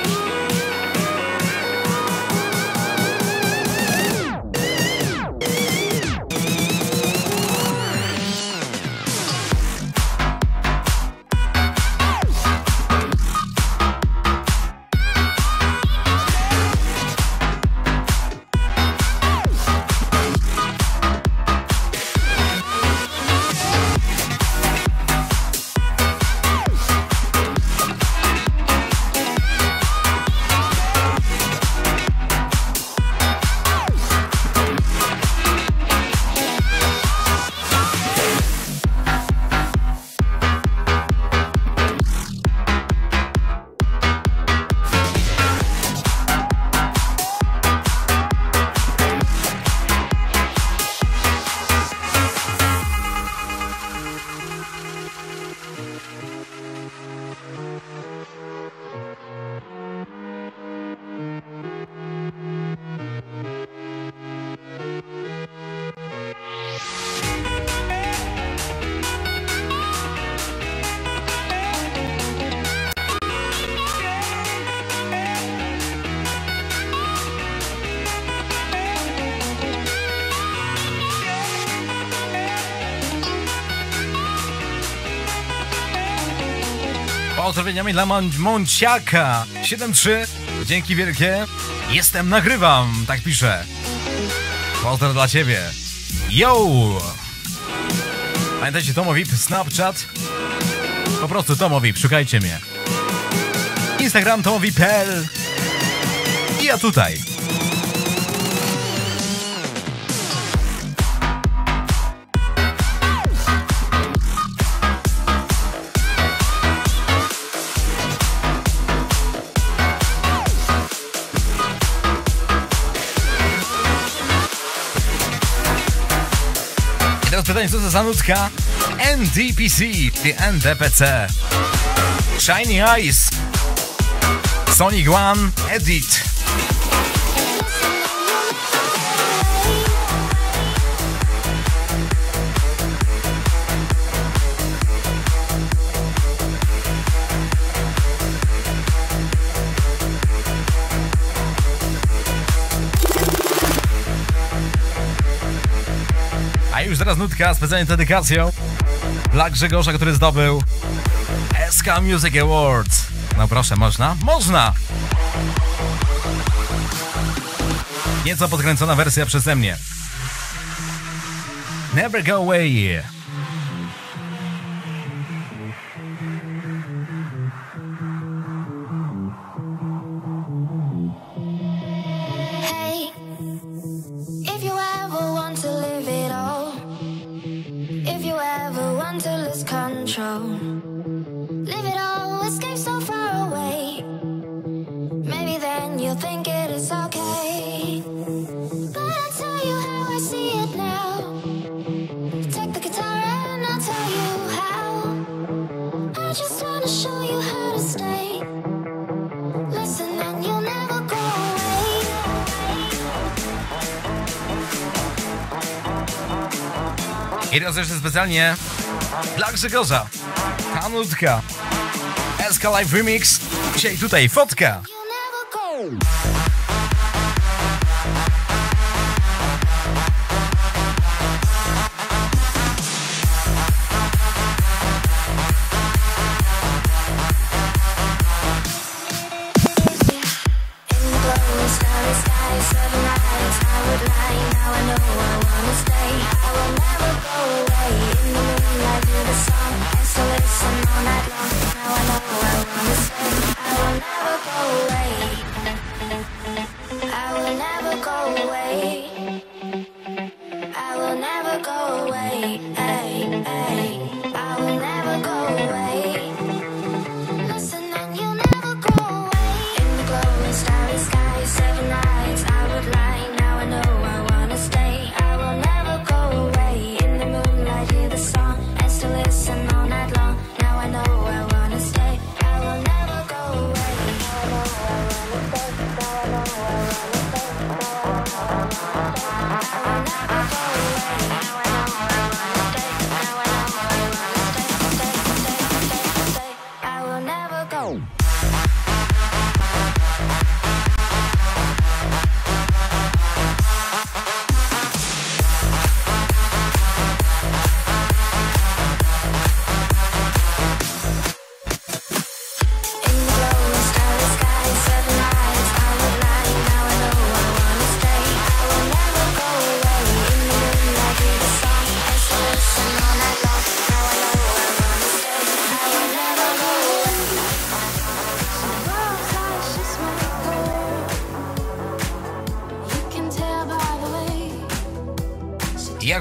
Pozdrowieniami dla Mąciaka siedem trzy. Dzięki wielkie. Jestem, nagrywam, tak pisze. Pozdro dla ciebie. Yo! Pamiętajcie, Tomowip, Snapchat. Po prostu Tomowip, szukajcie mnie. Instagram tomowip kropka p l. I ja tutaj. Teraz pytanie, co to za nutka? N D P C, czy N D P C. Shiny Eyes. Sonic One Edit. A już zaraz nutka specjalnie dedykacją dla Grzegorza, który zdobył S K Music Awards. No proszę, można? Można! Nieco podkręcona wersja przeze mnie. Never Go Away. I teraz jeszcze specjalnie dla Grzegorza. Ta nutka. S K Live Remix. Dzisiaj tutaj fotka. Listen all night long. Now I know I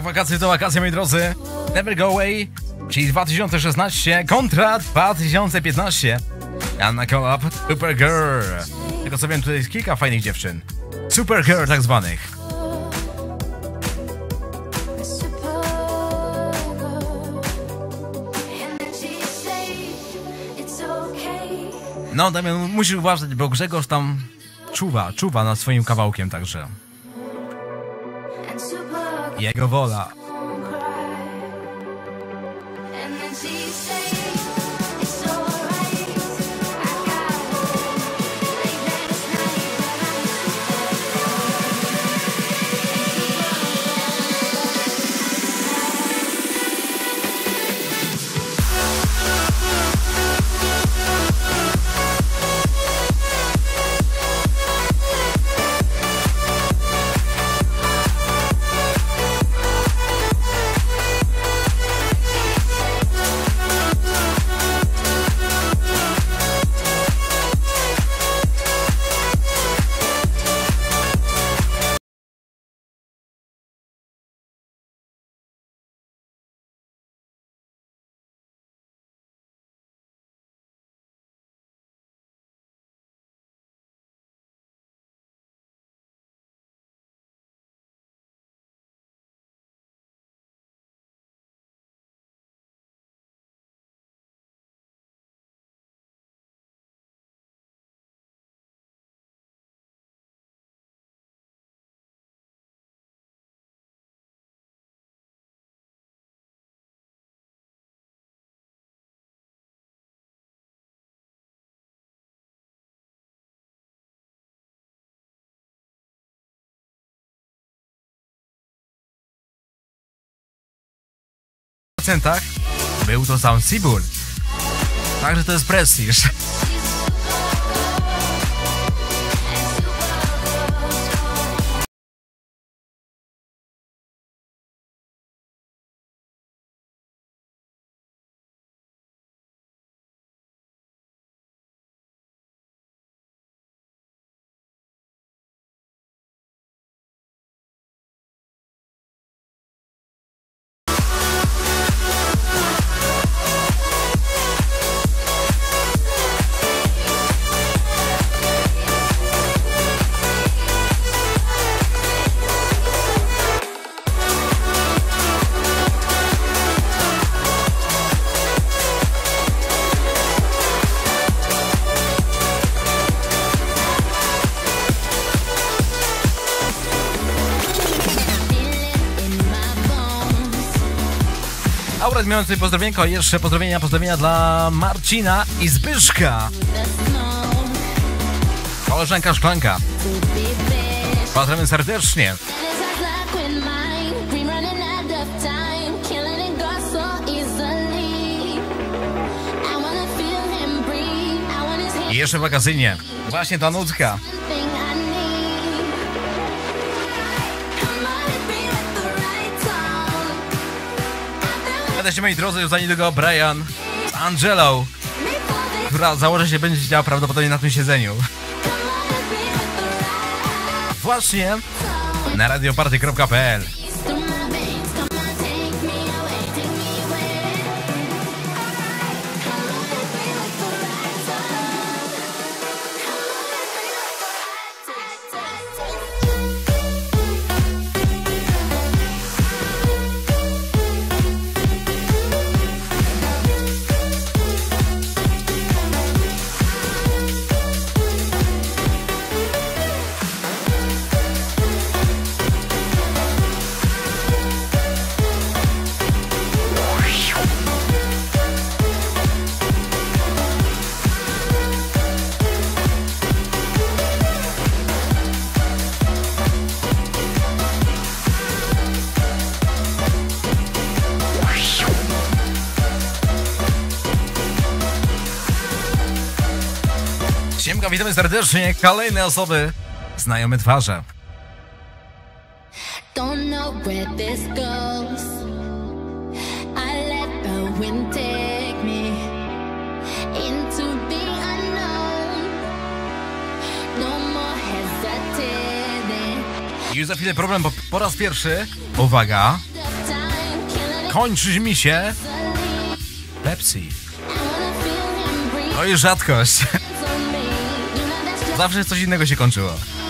wakacje to wakacje, moi drodzy. Never Go Away, czyli dwa tysiące szesnaście kontra dwa tysiące piętnaście. Anna Collab, Supergirl. Tylko co wiem, tutaj jest kilka fajnych dziewczyn. Supergirl tak zwanych. No, Damian, musisz uważać, bo Grzegorz tam czuwa, czuwa nad swoim kawałkiem, także. Jego wola. Był to sam Sibul. Także to jest prestiż. Aurat miałem tutaj pozdrowienko, jeszcze pozdrowienia, pozdrowienia dla Marcina i Zbyszka. Koleżanka Szklanka. Pozdrawiam serdecznie. I jeszcze w magazynie. Właśnie ta nutka. Jesteście, moi drodzy, już za niedługo Brian z Angelą, która założę się będzie siedziała prawdopodobnie na tym siedzeniu. Właśnie na radioparty kropka p l. Siemka, witamy serdecznie, kolejne osoby, znajome twarze. Don't know where this goes. I let the wind take me into the unknown. No more hesitating. Już za chwilę problem, bo po raz pierwszy, uwaga, kończy mi się Pepsi. To już rzadkość. Zawsze coś innego się kończyło.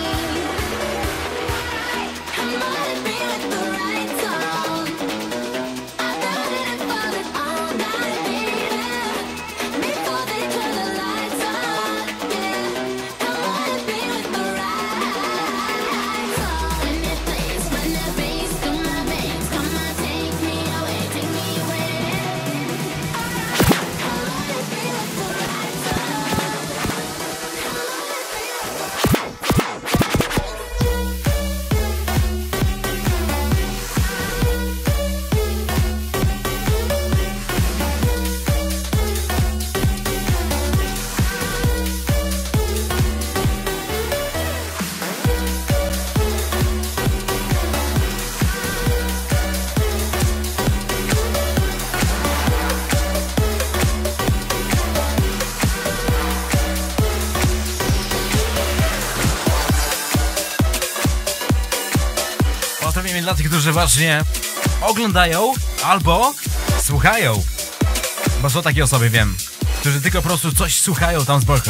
Pozdrawiam dla tych, którzy właśnie oglądają albo słuchają. Bo są takie osoby, wiem, którzy tylko po prostu coś słuchają tam z boku.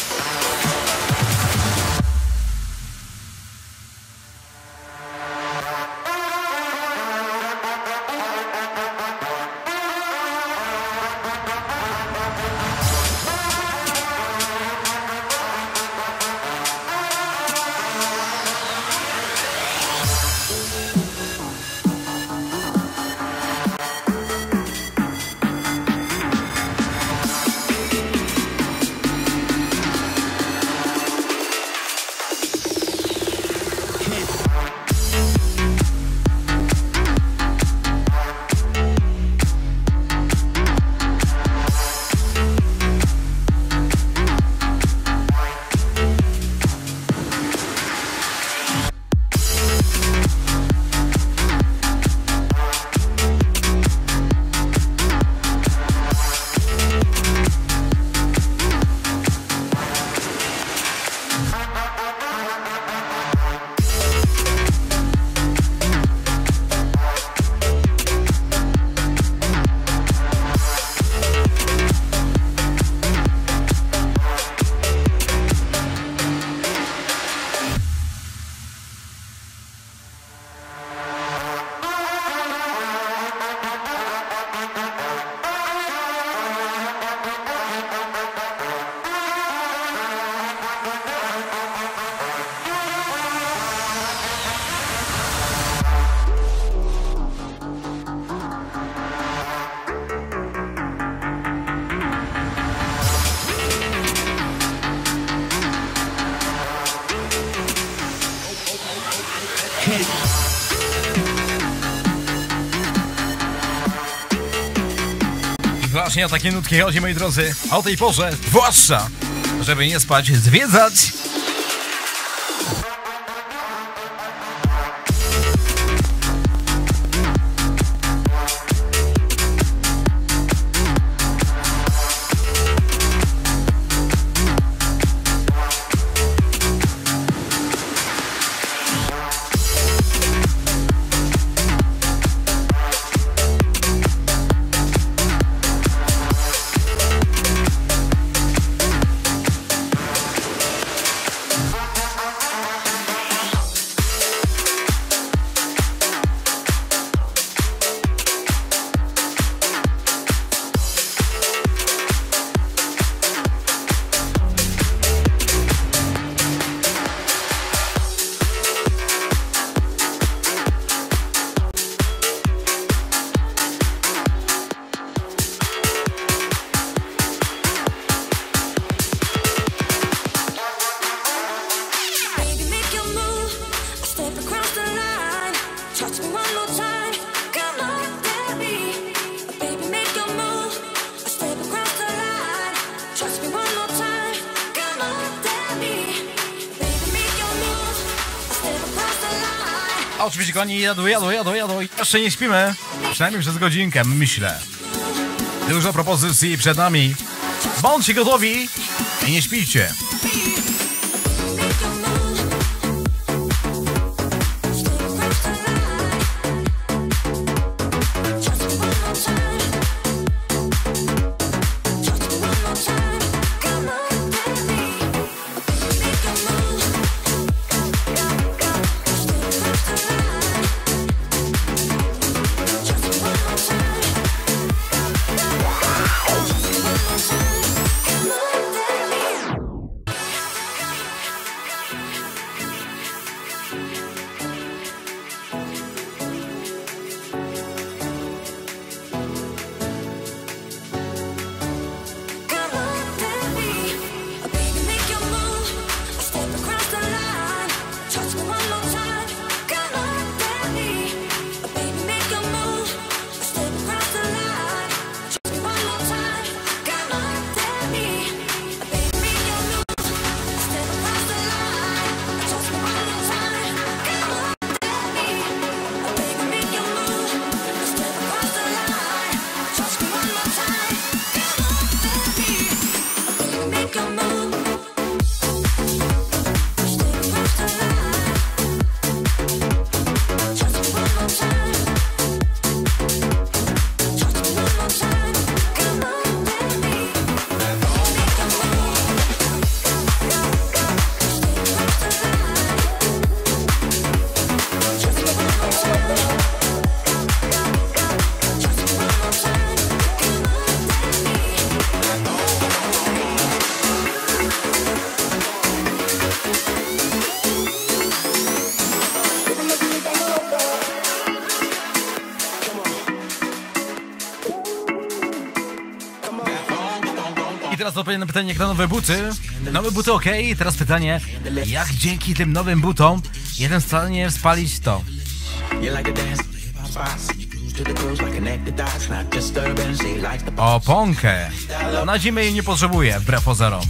I właśnie o takie nutki chodzi, moi drodzy. A o tej porze, zwłaszcza, żeby nie spać, zwiedzać. A oczywiście kochani, jadą, jadą, jadą, jadą i jeszcze nie śpimy. Przynajmniej przez godzinkę, myślę. Dużo propozycji przed nami. Bądźcie gotowi i nie śpijcie. Just I teraz odpowiedź na pytanie, jak na nowe buty. Nowe buty ok, teraz pytanie, jak dzięki tym nowym butom jeden w stanie spalić to? Oponkę. Na zimę jej nie potrzebuje, wbrew pozorom.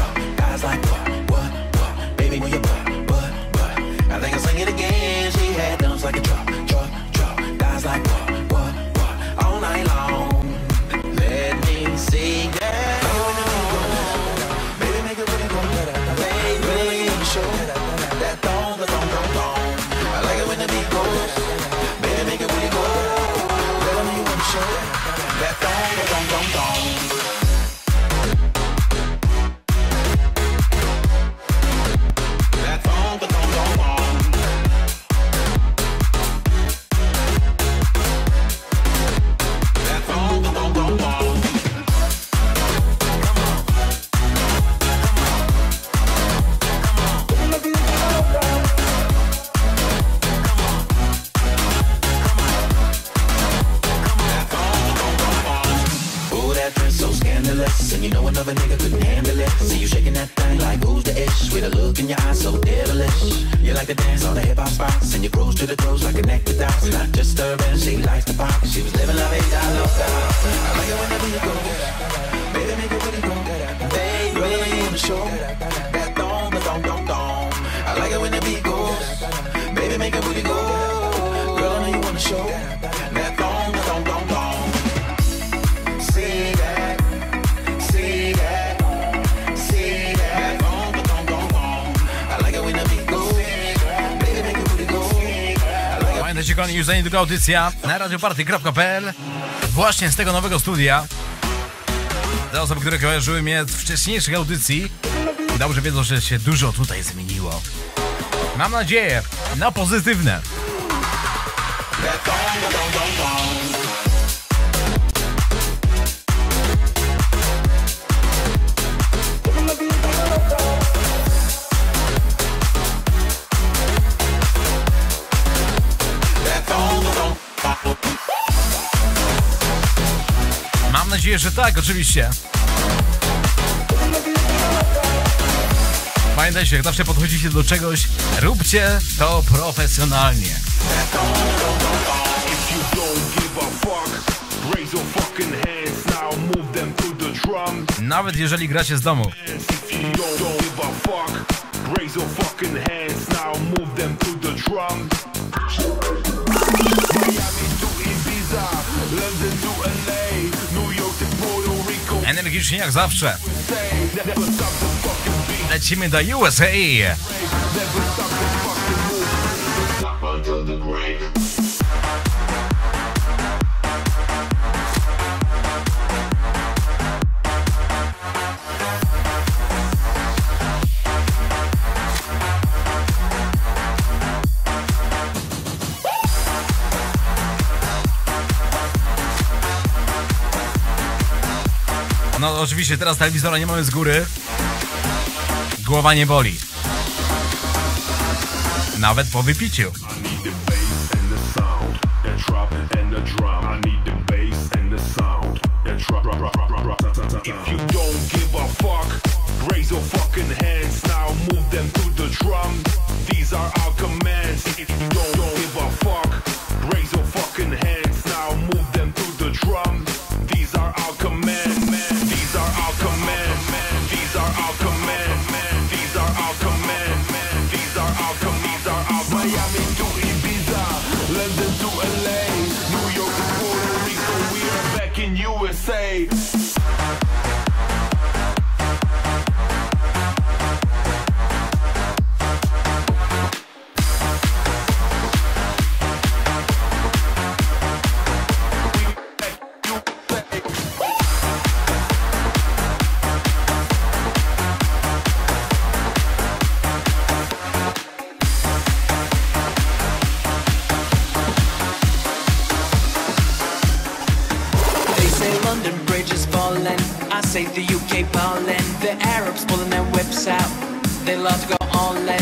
And you know another nigga couldn't handle it. See you shaking that thing like who's the ish? With a look in your eyes so devilish. You like to dance on the hip hop spots, and you cruise to the clothes like a neck with dots. Not disturbing, she likes to pop. She was living la vida loca. I like it when the beat go. Baby, make it really go. Hey, girl, you on the show. That dong, the dong, dong, dong. I like it when the beat goes. Baby, make it really go. Girl, I know you on the show. That dong, the dong, dong, dong. See that. Pamiętajcie, kochani, już za niedługo audycja na radioparty kropka p l właśnie z tego nowego studia. Te osoby, które kojarzyły mnie z wcześniejszych audycji, dobrze wiedzą, że się dużo tutaj zmieniło. Mam nadzieję na pozytywne. Mam nadzieję, że tak, oczywiście. Pamiętajcie, jak zawsze podchodzicie do czegoś, róbcie to profesjonalnie. Nawet jeżeli gracie z domu. Energicznie jak zawsze. Lecimy do U S A. No oczywiście teraz telewizora nie mamy z góry. Głowa nie boli. Nawet po wypiciu. If you don't give a fuck, raise your fucking hands now, move them to the drum. These are our commands. If you don't, don't give a fuck, raise your fucking hands now, move them to the drum. These are our commands. These are our commands. These are our commands. These are our commands. These are our commands. These are our Miami to Ibiza, London to L A, New York to Puerto Rico. We are back in U S A. The U K ballin', the Arabs pulling their whips out. They love to go all in.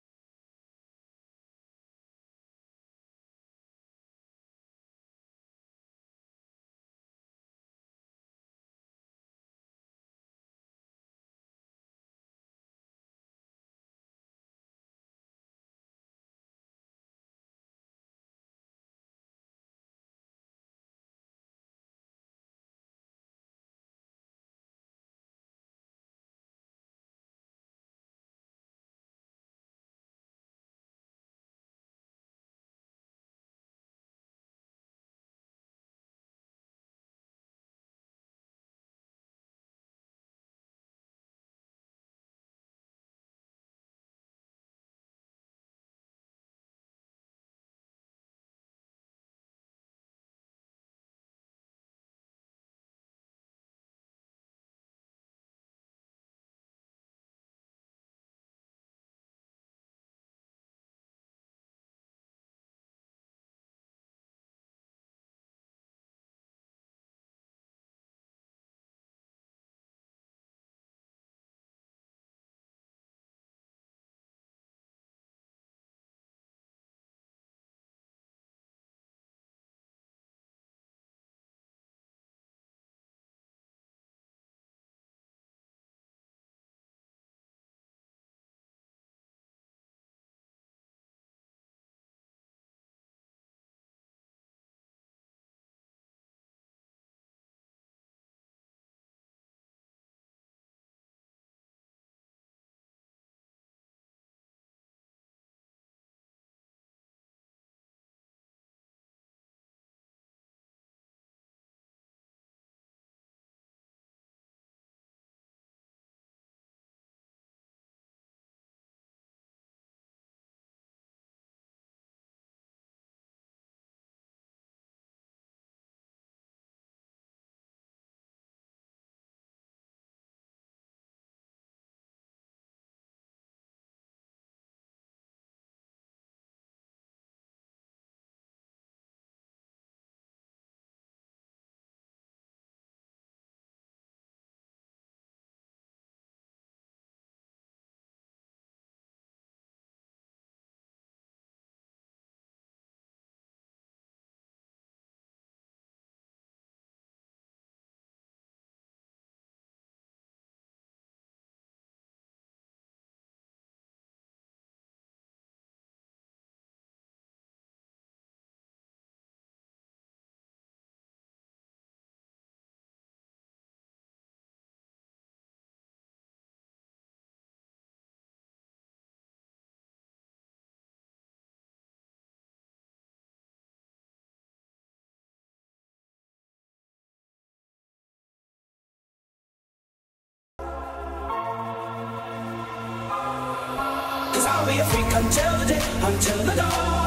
I'll be a freak until the day, until the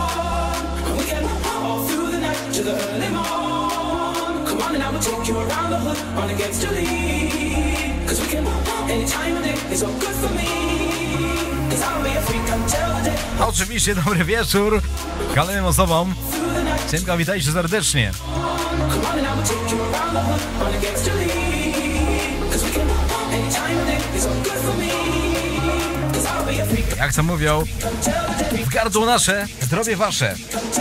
dawn. We can all through the night to the early morn. Come on and I will take you around the hood on against your lead. Cause we can any time of day is all good for me. Cause I'll be a freak until the day. Oczywiście dobry wieczór kolejnym osobom. Siemka, witajcie serdecznie. Come on and I will take you around the hood on against your lead. Cause Jak to mówią, w gardło nasze, zdrowie wasze.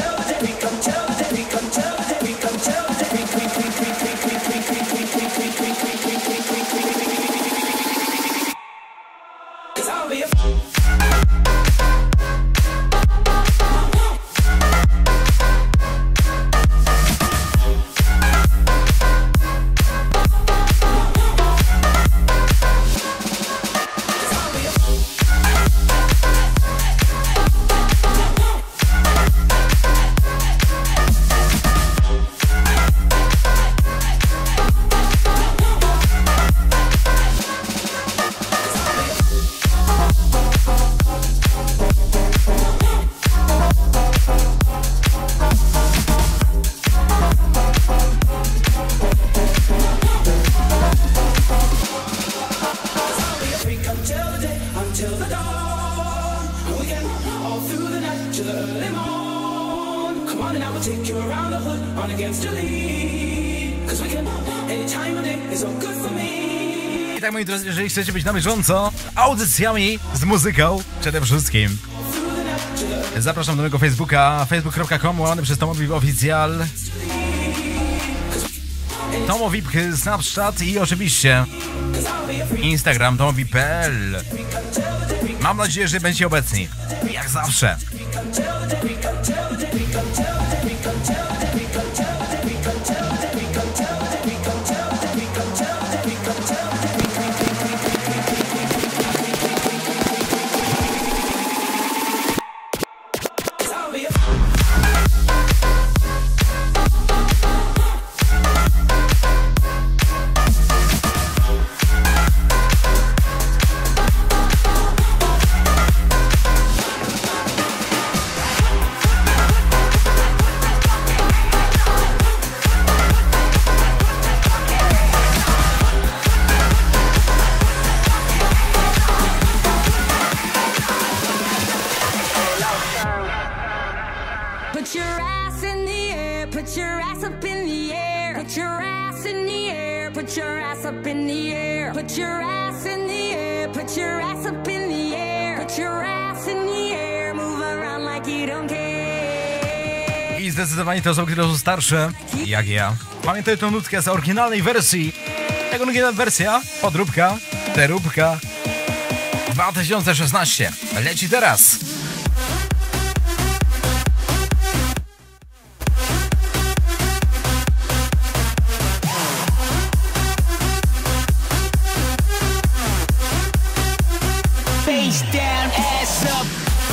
I tak, moi drodzy, jeżeli chcecie być na bieżąco audycjami z muzyką przede wszystkim, zapraszam do mojego Facebooka, facebook kropka com, łamane przez Tomowip Oficjal, Tomowip Snapchat i oczywiście Instagram tomowip kropka p l. Mam nadzieję, że będziecie obecni, jak zawsze. I zdecydowanie te osoby, które są starsze, jak ja, pamiętają tę nutkę z oryginalnej wersji. Jak oryginalna wersja, podróbka, teróbka dwa tysiące szesnaście. Leci teraz. Face down, ass up.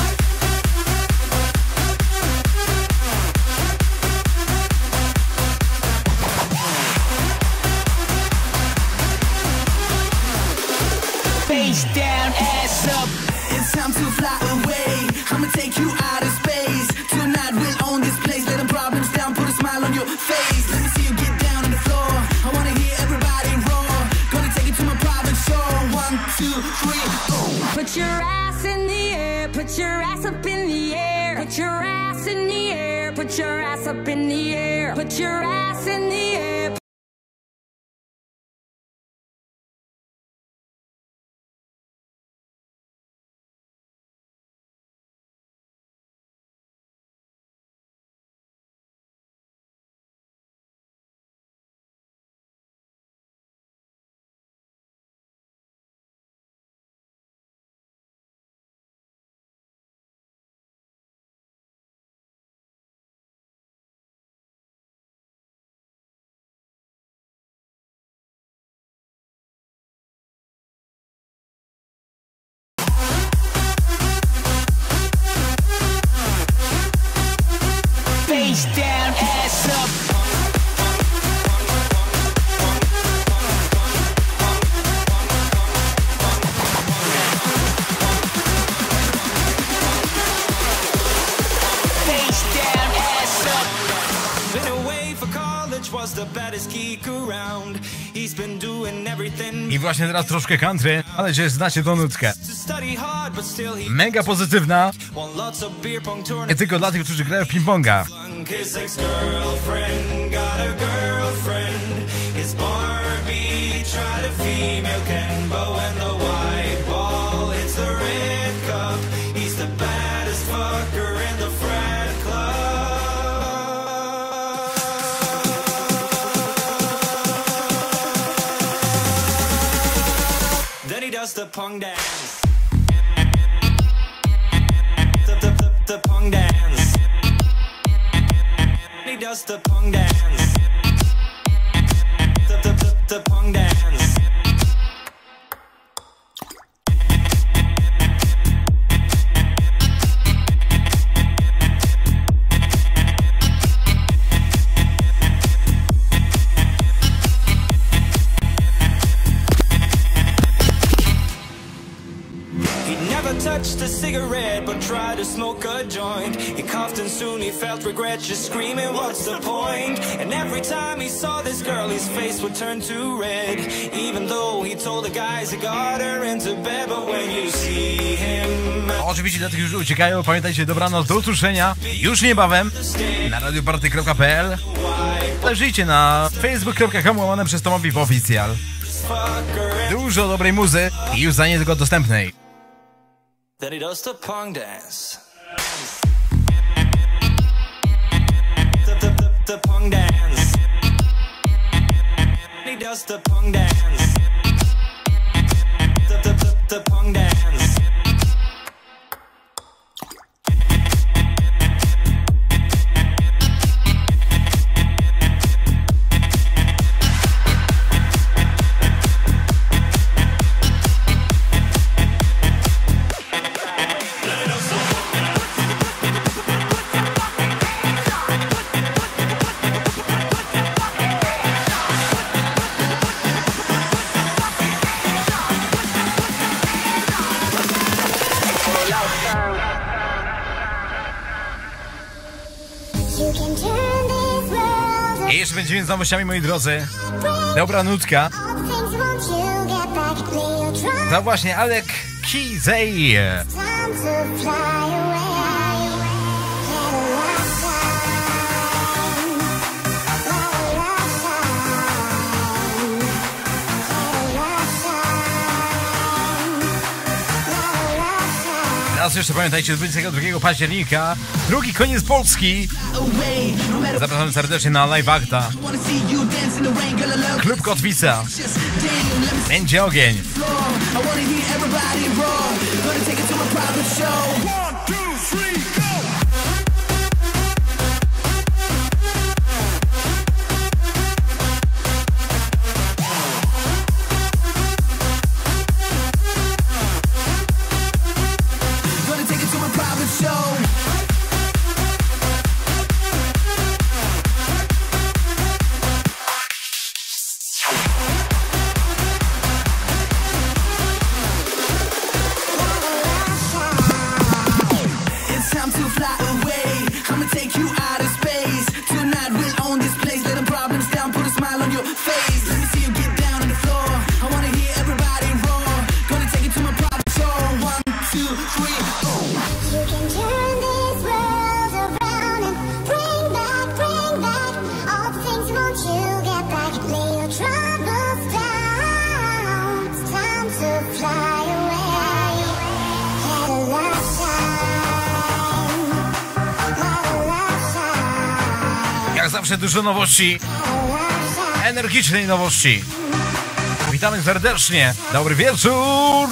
Face down, ass up. It's time to fly away. I'ma take you out of space. Tonight we'll own this place. Let them problems down, put a smile on your face. Let me see you get down on the floor. I wanna hear everybody roar. Gonna take it to my private shore. One, two, three, go. Put your ass in the air. Put your ass up in the air. Put your ass in the air. Put your ass up in the air. Put your ass in the air. Face down, ass up. Face down, ass up. Been away for college, was the baddest geek around. He's been doing everything. I właśnie teraz troszkę country, ale że znacie tą nutkę. Mega pozytywna. Nie tylko dla tych, którzy grają w ping-ponga. His ex-girlfriend got a girlfriend. His Barbie tried a female Ken, but when the white ball hits the red cup, he does the pong dance. The, the, the, the pong dance. He does the pong dance. The, the, the, the pong dance. Touched a cigarette but tried to smoke a joint. He coughed and soon he felt regret, just screaming what's the point. And every time he saw this girl his face would turn to red, even though he told the guys he got her into bed. But when you see him... Oczywiście dla tych, którzy uciekają, pamiętajcie, dobranoc, do usłyszenia już niebawem na radioparty kropka p l. Leżyjcie na facebook kropka com łamane przez Tomowi Oficjal. Dużo dobrej muzy i już za niedługo dostępnej. That he does the pong dance. The, the, the, the pong dance. He does the pong dance. The, the, the, the pong dance. I jeszcze będziemy z nowościami, moi drodzy. Dobra nutka. To właśnie Alec Kizay. Teraz jeszcze pamiętajcie, dwudziestego drugiego października, drugi koniec Polski. Zapraszam serdecznie na Live Acta. Klub Kotwica. Będzie ogień. Zawsze dużo nowości, energicznej nowości. Witamy serdecznie. Dobry wieczór.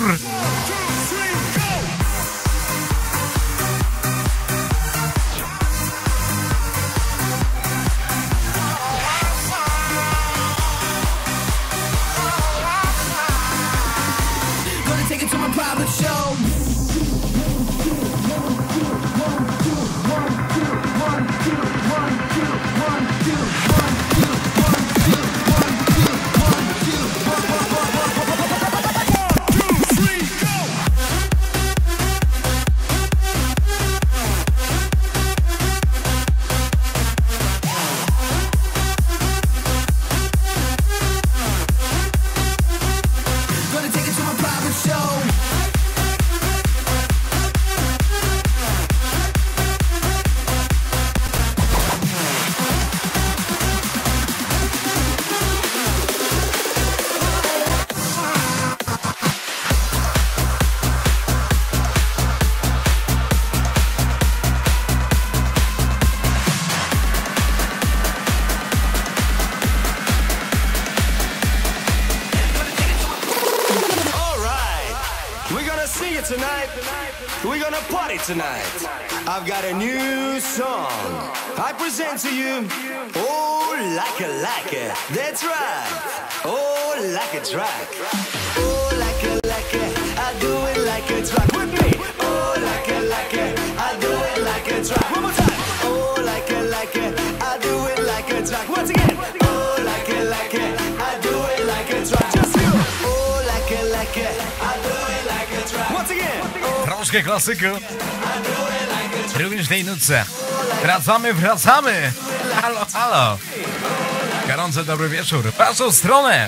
see you tonight. We're gonna party tonight. I've got a new song. I present to you. Oh, like a like it. That's right. Oh, like a track. Oh, like a like it. I do it like a track with me. Oh, like a like it. I do it like a track. One more time. Oh, like a like it. I do it like a track. Once again. Oh, like a like it. I do it like a track. Just you. Oh, like a like it. I do it like a track. Once again. Oh. Troszkę klasyku. Również w tej nutce. Wracamy, wracamy. Halo, halo. Gorący dobry wieczór. W waszą stronę.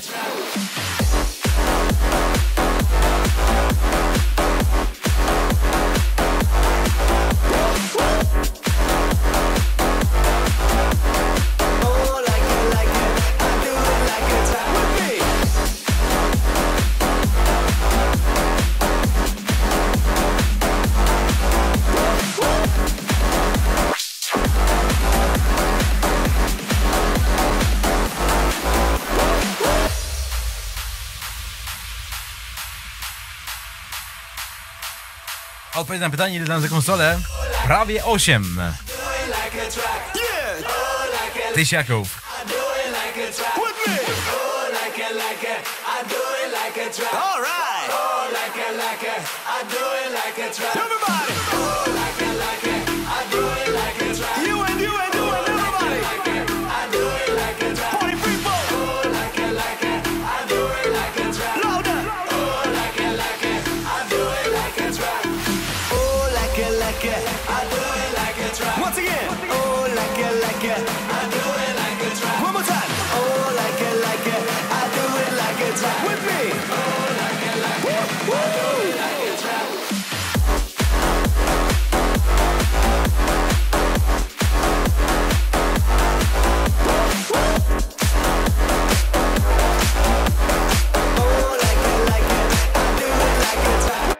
Odpowiedź na pytanie, ile dam za konsolę? Prawie osiem tysiaków. Once again. Oh, like it, like it. I do it like a track. One more time. Oh, like it, like it. I do it like a track. With me. Oh, like it, like it. I do it like a track. Oh, like it, like it. I do it like a track.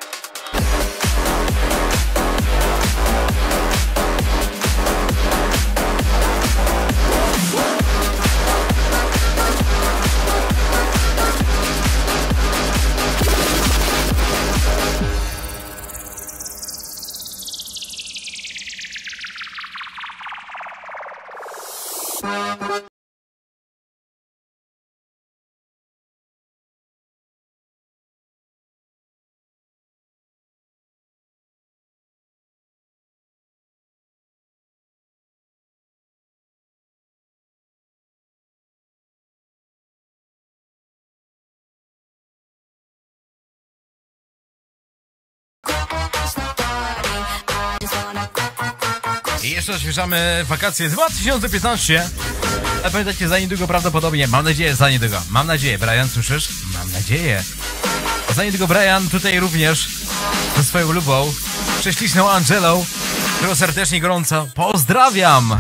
I jeszcze odświeżamy wakacje dwa tysiące piętnaście. A pamiętacie, za niedługo prawdopodobnie, mam nadzieję, za niedługo, mam nadzieję, Brian, słyszysz? Mam nadzieję. Za niedługo Brian tutaj również ze swoją lubą, prześliczną Angelą, którą serdecznie gorąco pozdrawiam.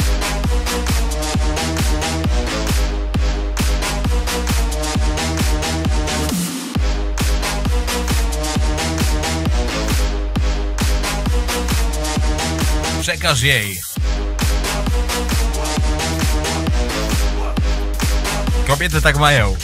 Przekaż jej. Kobiety tak mają.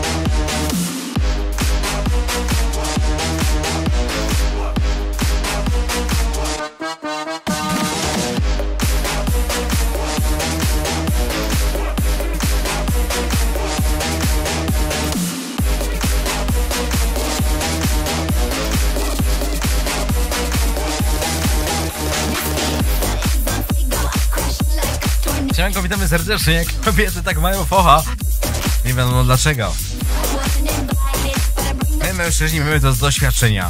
Siemanko, witamy serdecznie. Kobiety tak mają focha. Nie wiadomo dlaczego. My mężczyźni mamy to z doświadczenia.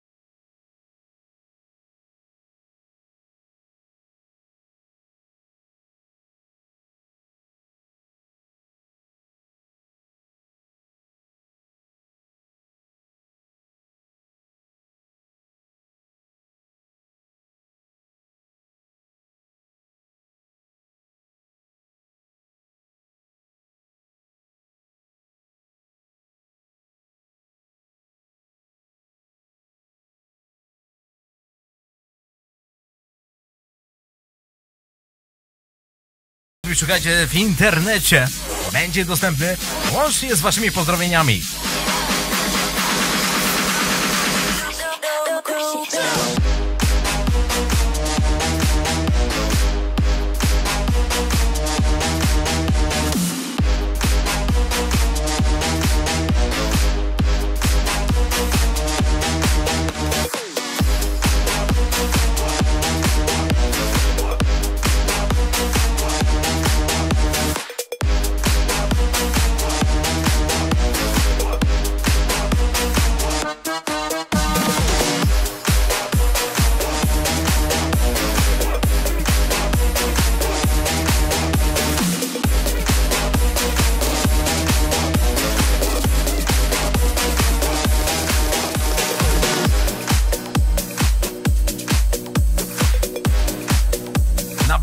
Szukajcie w internecie. Będzie dostępny łącznie z waszymi pozdrowieniami.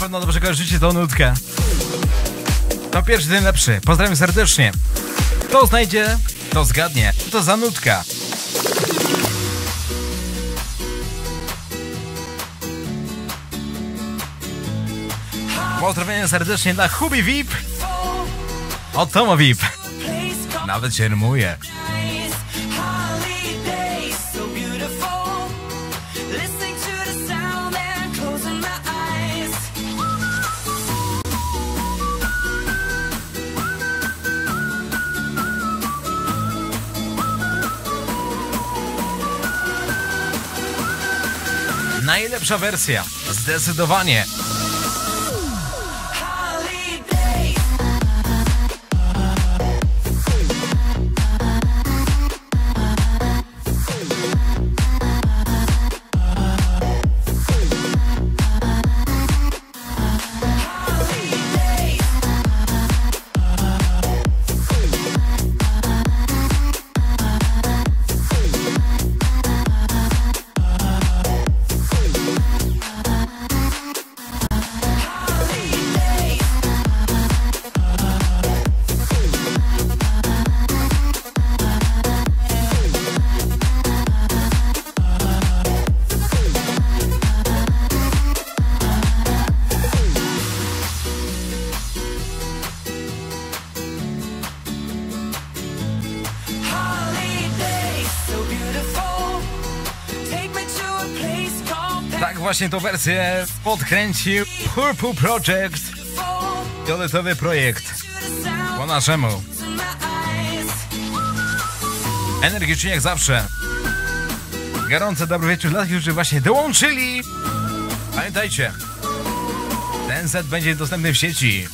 pewno dobrze kojarzycie tą nutkę. To pierwszy, ten lepszy. Pozdrawiam serdecznie. Kto znajdzie, to zgadnie. Co to za nutka? Pozdrawiam serdecznie dla Hubi V I P. Od Tomo V I P. Nawet się rymuje. Najlepsza wersja, zdecydowanie. Właśnie tą wersję podkręcił Purple Project. Fioletowy projekt. Po naszemu. Energicznie jak zawsze. Gorące dobry wieczór dla tych, którzy właśnie dołączyli. Pamiętajcie, ten set będzie dostępny w sieci.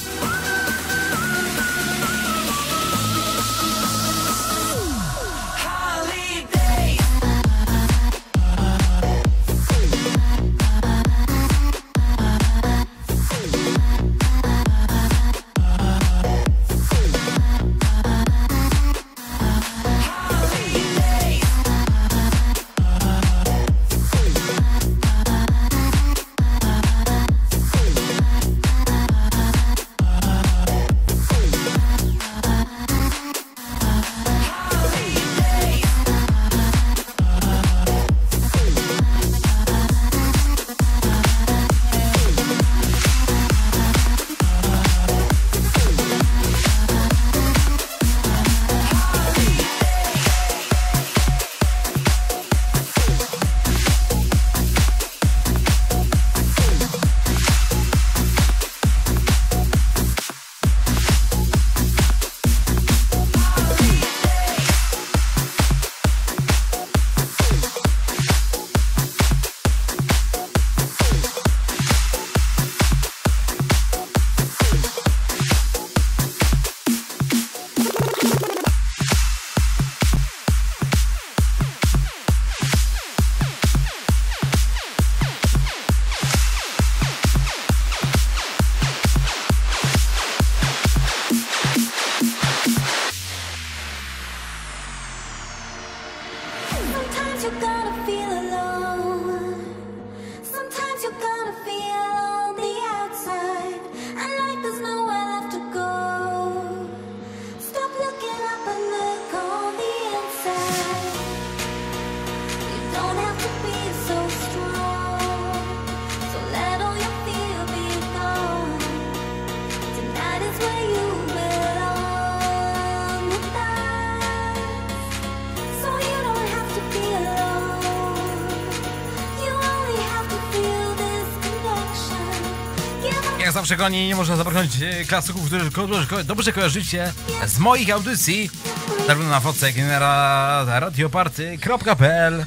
Zawsze koni, nie można zabraknąć klasyków, których dobrze kojarzycie z moich audycji, zarówno na fotce, jak i na radioparty kropka p l.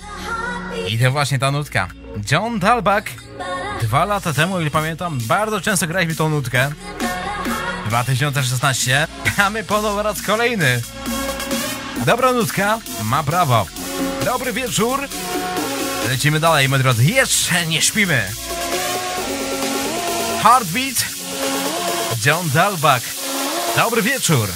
I to właśnie ta nutka. John Dalbach. Dwa lata temu, ile pamiętam, bardzo często graliśmy tą nutkę. dwa tysiące szesnaście. A my ponownie raz kolejny. Dobra nutka ma prawo. Dobry wieczór. Lecimy dalej, moi drodzy. Jeszcze nie śpimy. Heartbeat, John Dalbach. Dobry wieczór.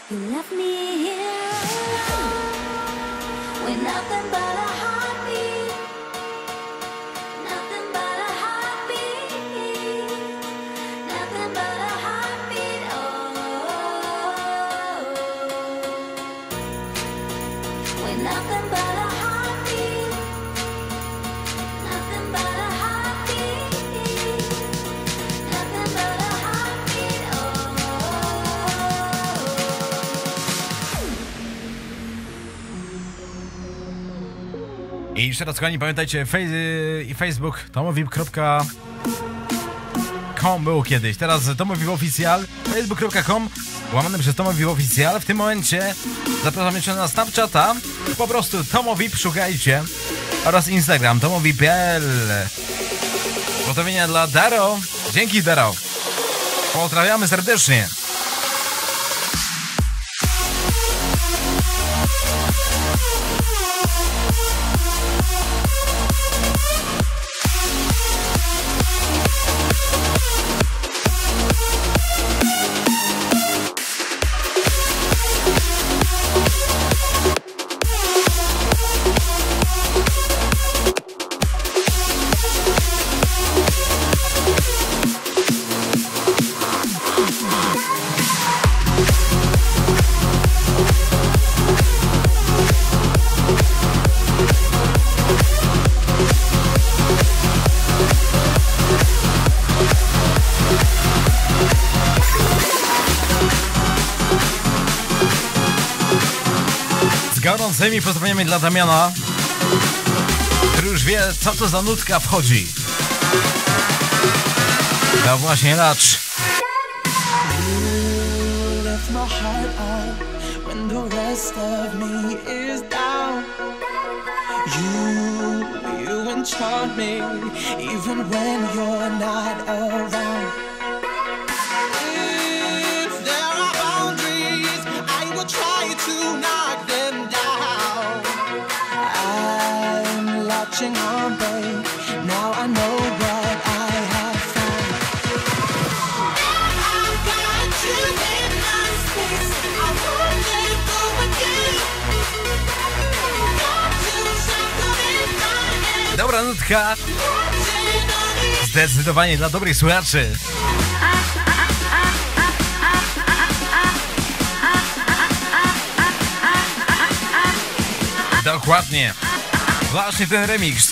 You left me here alone with nothing but a heartbeat, nothing but a heartbeat, nothing but a heartbeat. Oh, with nothing but a heartbeat, nothing but a heartbeat, nothing but a heartbeat. Oh. I jeszcze raz, kochani, pamiętajcie, fej- facebook tomowip kropka com był kiedyś, teraz tomowip oficjal, facebook kropka com łamane przez tomowip oficjal. W tym momencie zapraszam jeszcze na Snapchata, po prostu tomowip szukajcie, oraz Instagram tomowip kropka p l. Pozdrowienia dla Daro, dzięki Daro, pozdrawiamy serdecznie. Gorącymi pozdrowieniami dla Damiana, który już wie, co to za nutka wchodzi. To właśnie Lacz. You left my heart out when the rest of me is down. You, you enchant me even when you're not around. If there are boundaries, I will try to knock them down. I'm latching on, babe. Now I know what I have found. I got you in my space. I won't let go again. Got you shackled in my hand. Dobra nutka. Zdecydowanie dla dobrych słuchaczy. Dokładnie. Właśnie ten remix.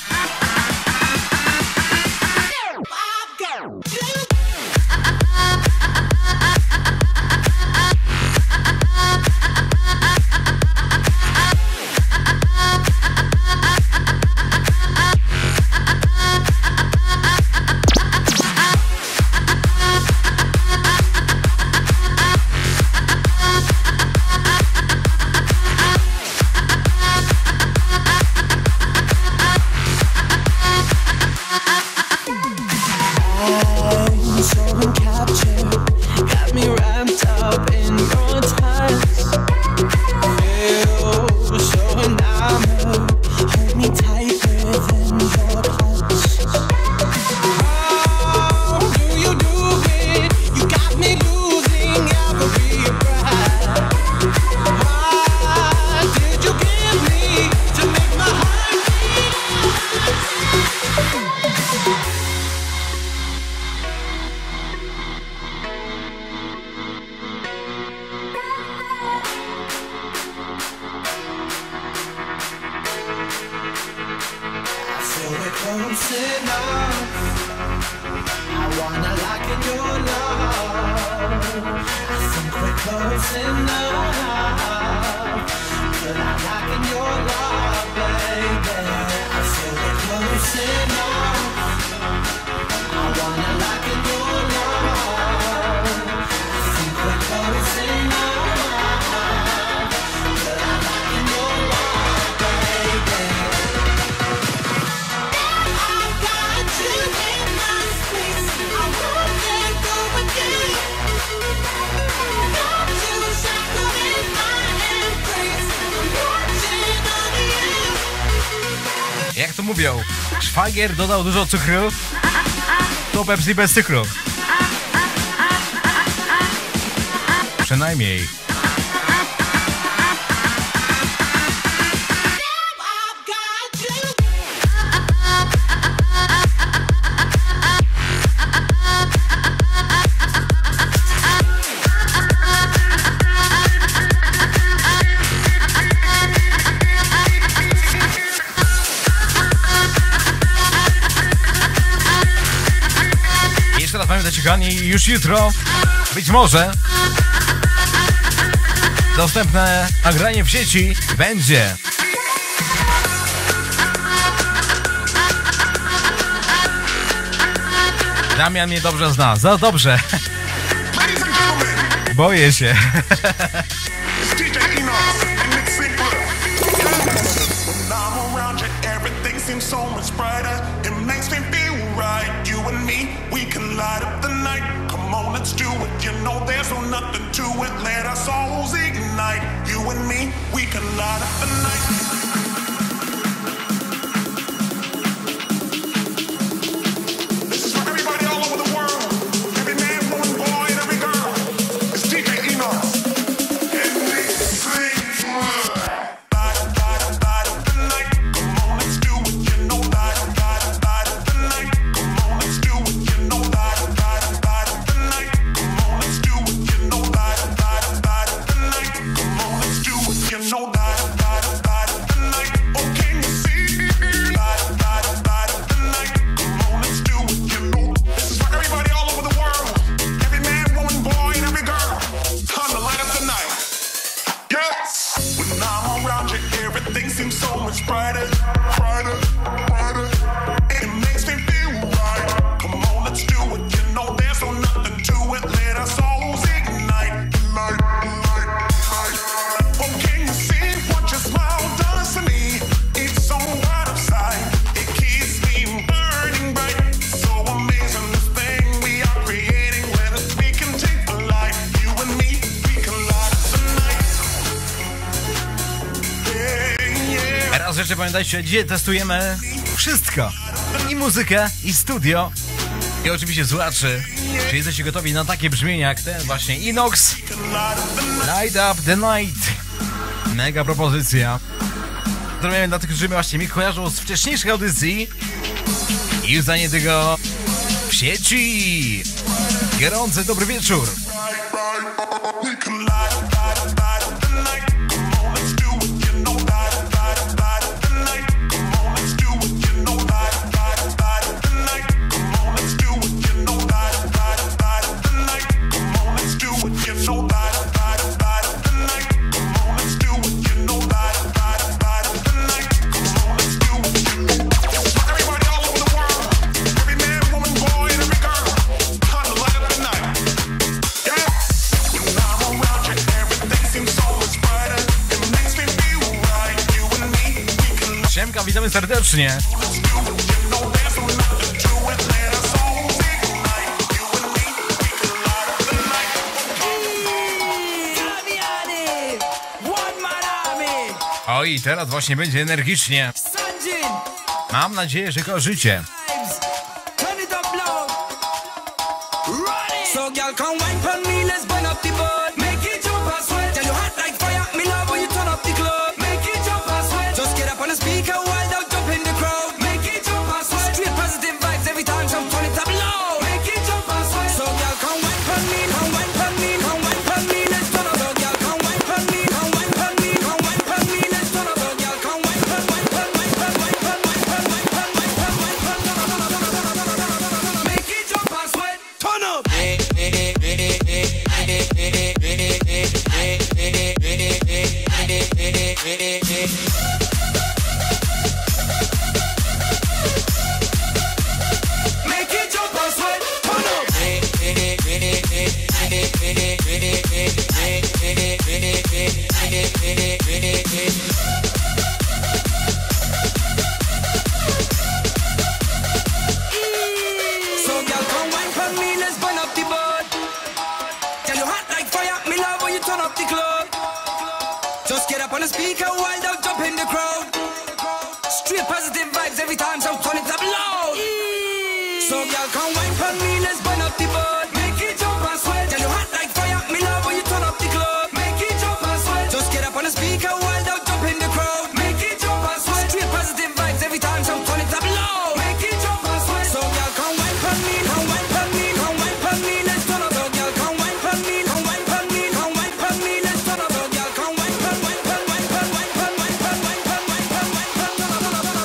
Jak to mówią, szwagier dodał dużo cukru, to Pepsi bez cukru. Przynajmniej. kochani, już jutro być może dostępne nagranie w sieci będzie. Damian mnie dobrze zna, za dobrze. Boję się. Pamiętajcie, dzisiaj testujemy wszystko. I muzykę, i studio, i oczywiście słuchaczy. Czy jesteście gotowi na takie brzmienia jak ten właśnie Inox? Light Up The Night. Mega propozycja. Pozdrawiam dla tych, którzy właśnie mi kojarzą z wcześniejszych audycji. I już za niedługo w sieci. Gorący dobry wieczór. Witamy serdecznie. Oj, teraz właśnie będzie energicznie. Mam nadzieję, że kojarzycie.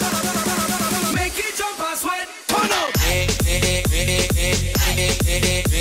Make it jump and sweat, turn up.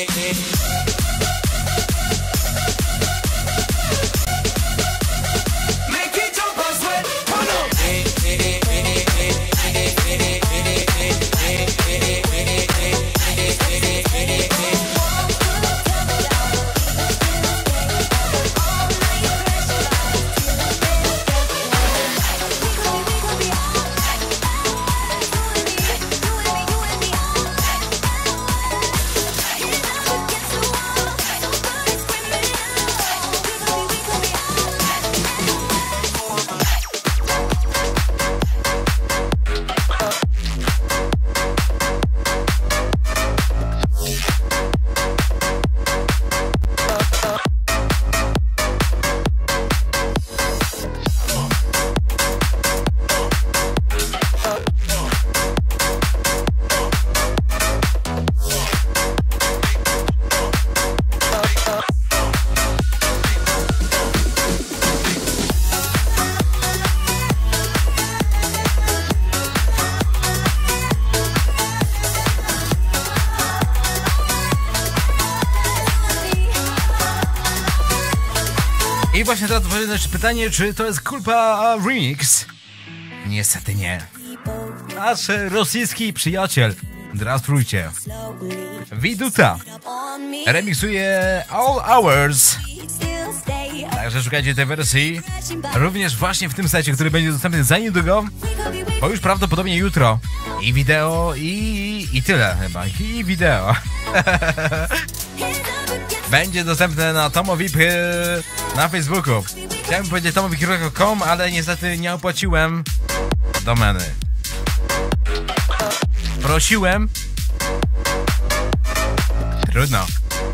I właśnie teraz odpowiedzieć na pytanie, czy to jest Kulpa remix? Niestety nie. Nasz rosyjski przyjaciel, zdrawstwujcie, Widuta, remiksuje All Hours. Także szukajcie tej wersji również właśnie w tym secie, który będzie dostępny za niedługo, bo już prawdopodobnie jutro. I wideo, i, i tyle chyba. I wideo. Będzie dostępne na Tomovip na Facebooku. Chciałem powiedzieć tomovip kropka com, ale niestety nie opłaciłem domeny. Prosiłem. Trudno.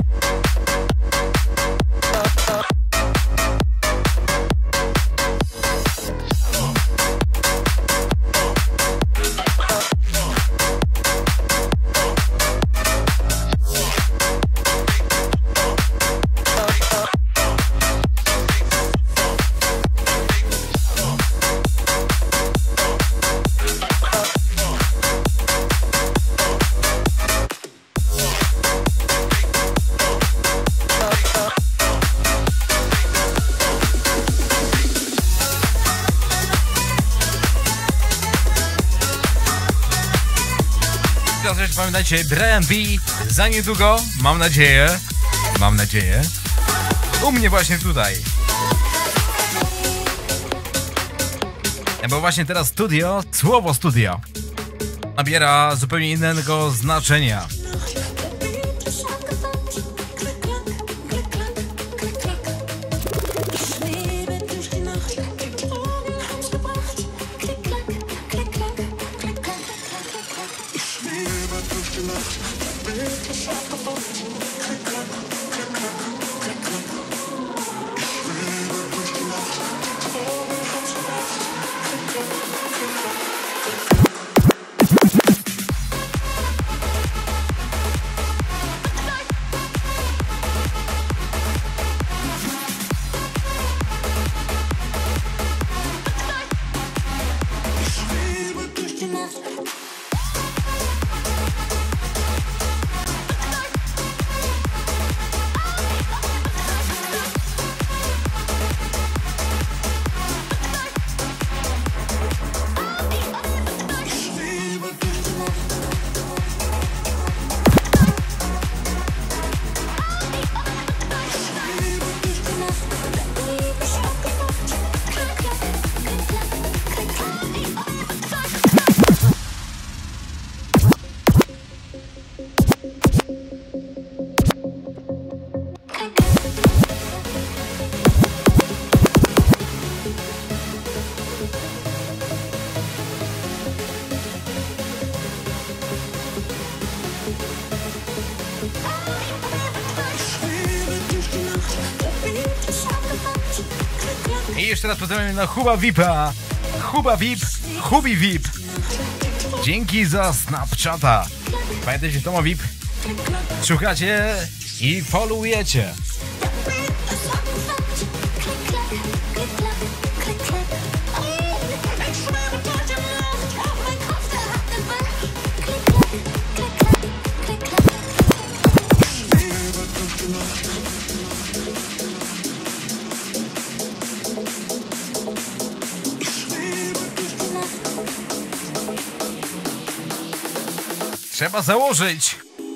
Pamiętajcie, Brian B za niedługo, mam nadzieję, mam nadzieję, u mnie właśnie tutaj. Bo właśnie teraz studio, słowo studio nabiera zupełnie innego znaczenia. I jeszcze raz pozdrawiam na Huba Vipa. Huba Vip, Hubi Vip. Dzięki za Snapchata. Pamiętajcie, Tomo Vip. Szukacie i followujecie. trzeba założyć.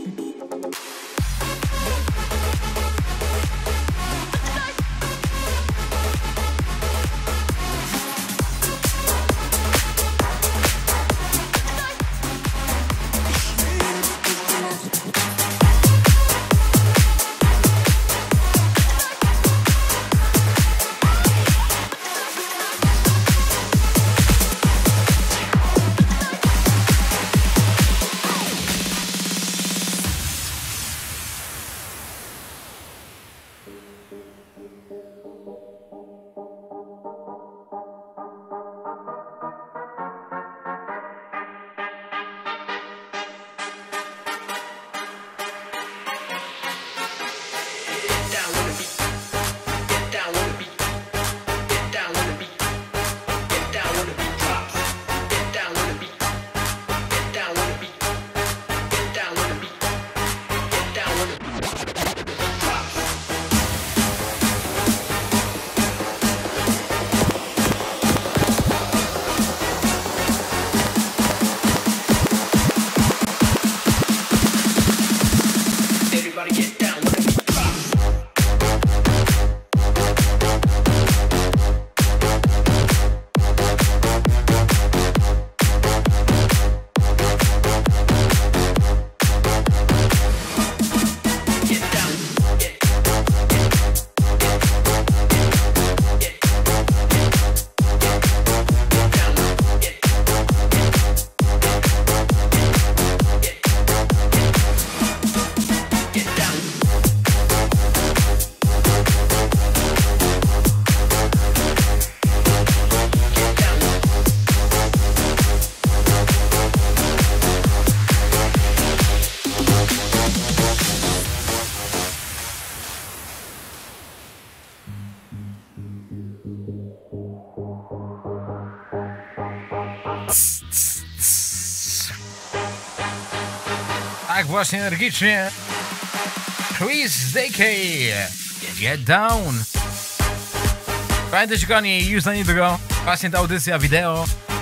Tak właśnie energicznie Chris Dekay, Get Down. Pamiętajcie kochani, już za niedługo właśnie ta audycja wideo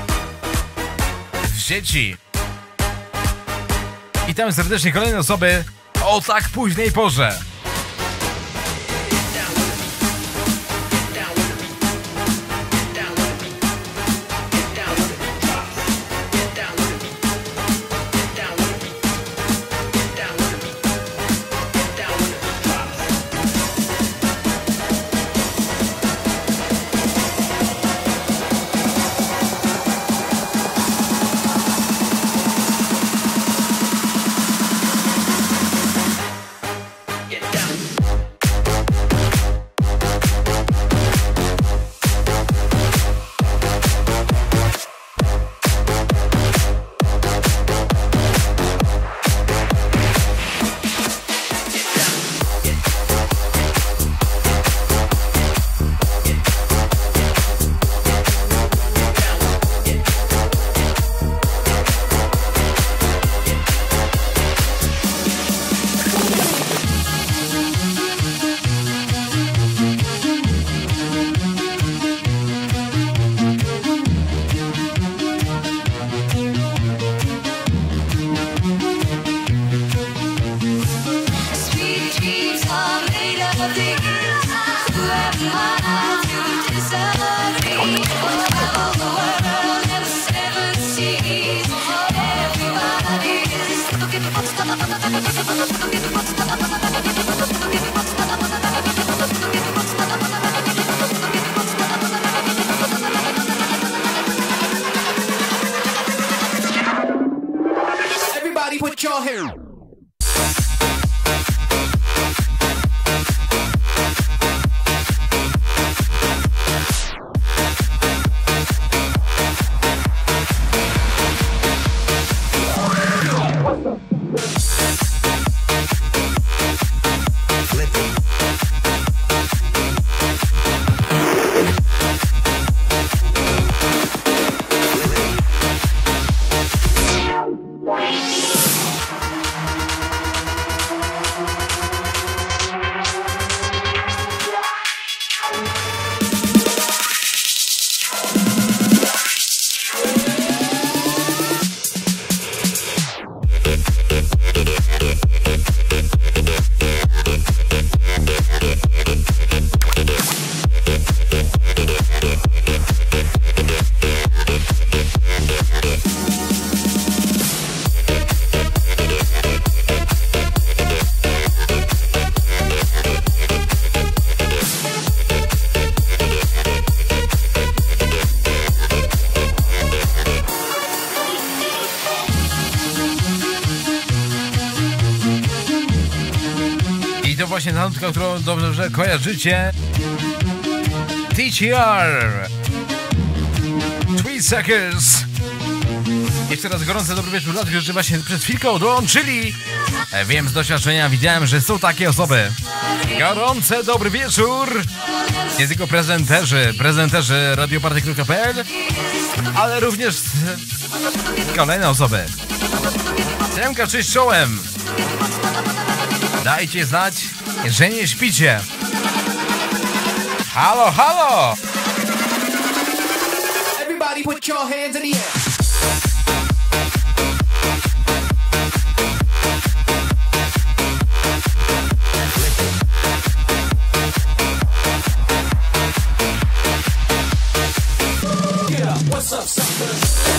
w sieci. Witam serdecznie kolejne osoby o tak późnej porze. Everybody put your hair. właśnie ta nutka, którą dobrze kojarzycie. T T R Three Seconds. Jeszcze raz gorące dobry wieczór dla tych, którzy właśnie przed chwilką dołączyli. Wiem z doświadczenia, widziałem, że są takie osoby. Gorące dobry wieczór. Nie tylko prezenterzy, prezenterzy radioparty kropka p l, ale również kolejne osoby. Siemka, cześć czołem. Dajcie znać, że nie śpicie. Halo, halo. Everybody put your hands in the air. What's up, suckers?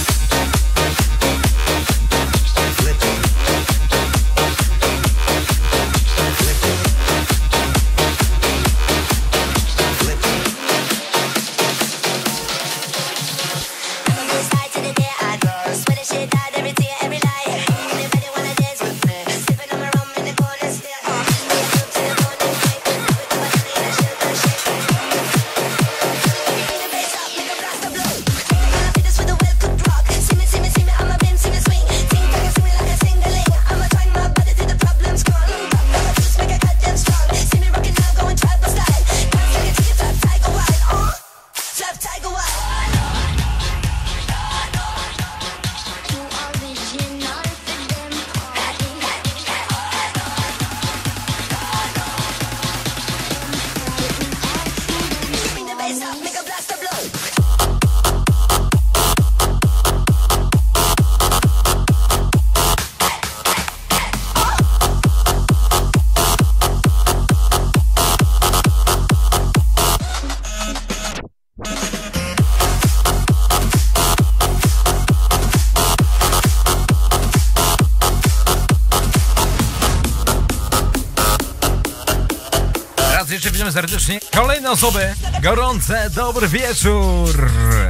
Jeszcze widzimy serdecznie kolejne osoby. Gorące dobry wieczór.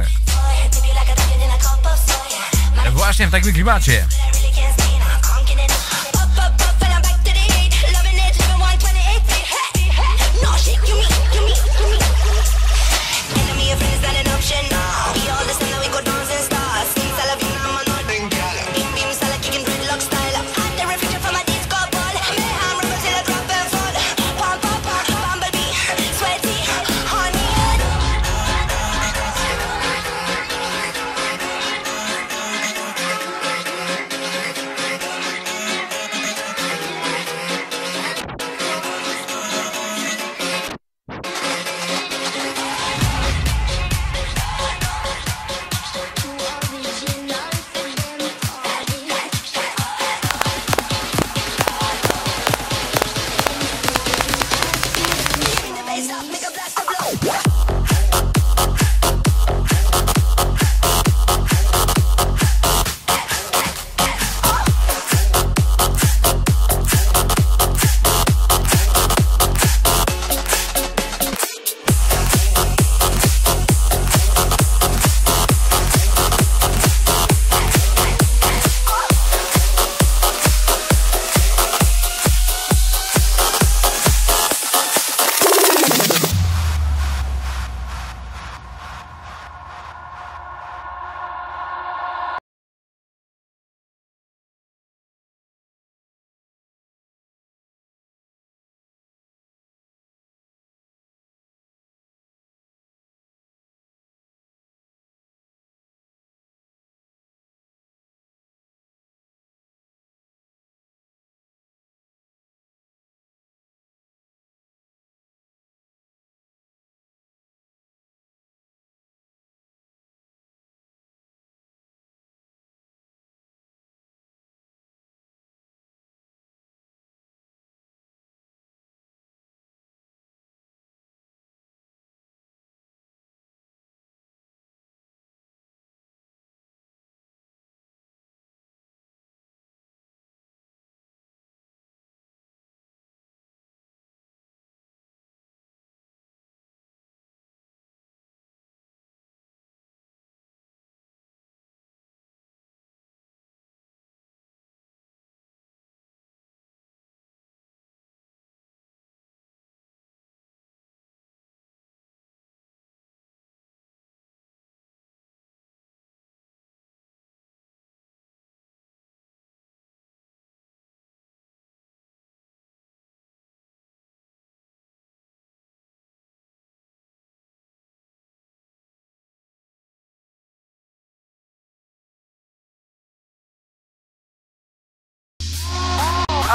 Właśnie w takim klimacie.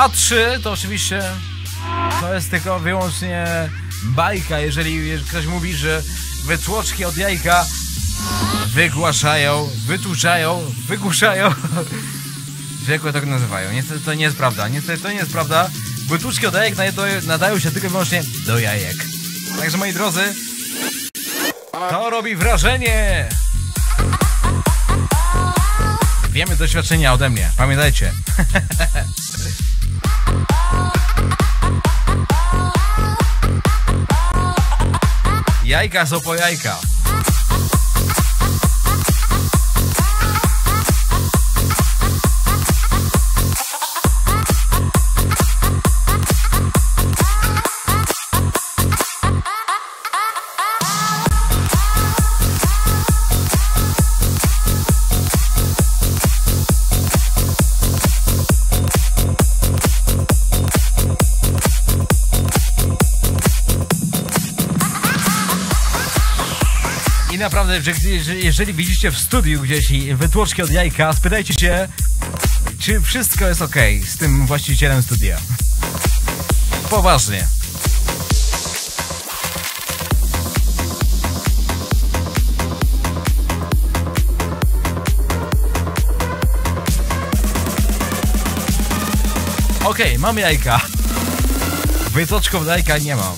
a trzy to oczywiście to jest tylko wyłącznie bajka, jeżeli ktoś mówi, że wytłoczki od jajka wygłaszają, wytłuczają, wygłuszają. Zwykle tak nazywają. Niestety to nie jest prawda. Niestety to nie jest prawda. Wytłuczki od jajek nadają się tylko i wyłącznie do jajek. Także moi drodzy, to robi wrażenie. Wiemy doświadczenia ode mnie. Pamiętajcie. Jajka są po jajka. Naprawdę, że jeżeli widzicie w studiu gdzieś wytłoczki od jajka, spytajcie się, czy wszystko jest ok z tym właścicielem studia. Poważnie. Okej, okay, mam jajka. Wytłoczków od jajka nie mam.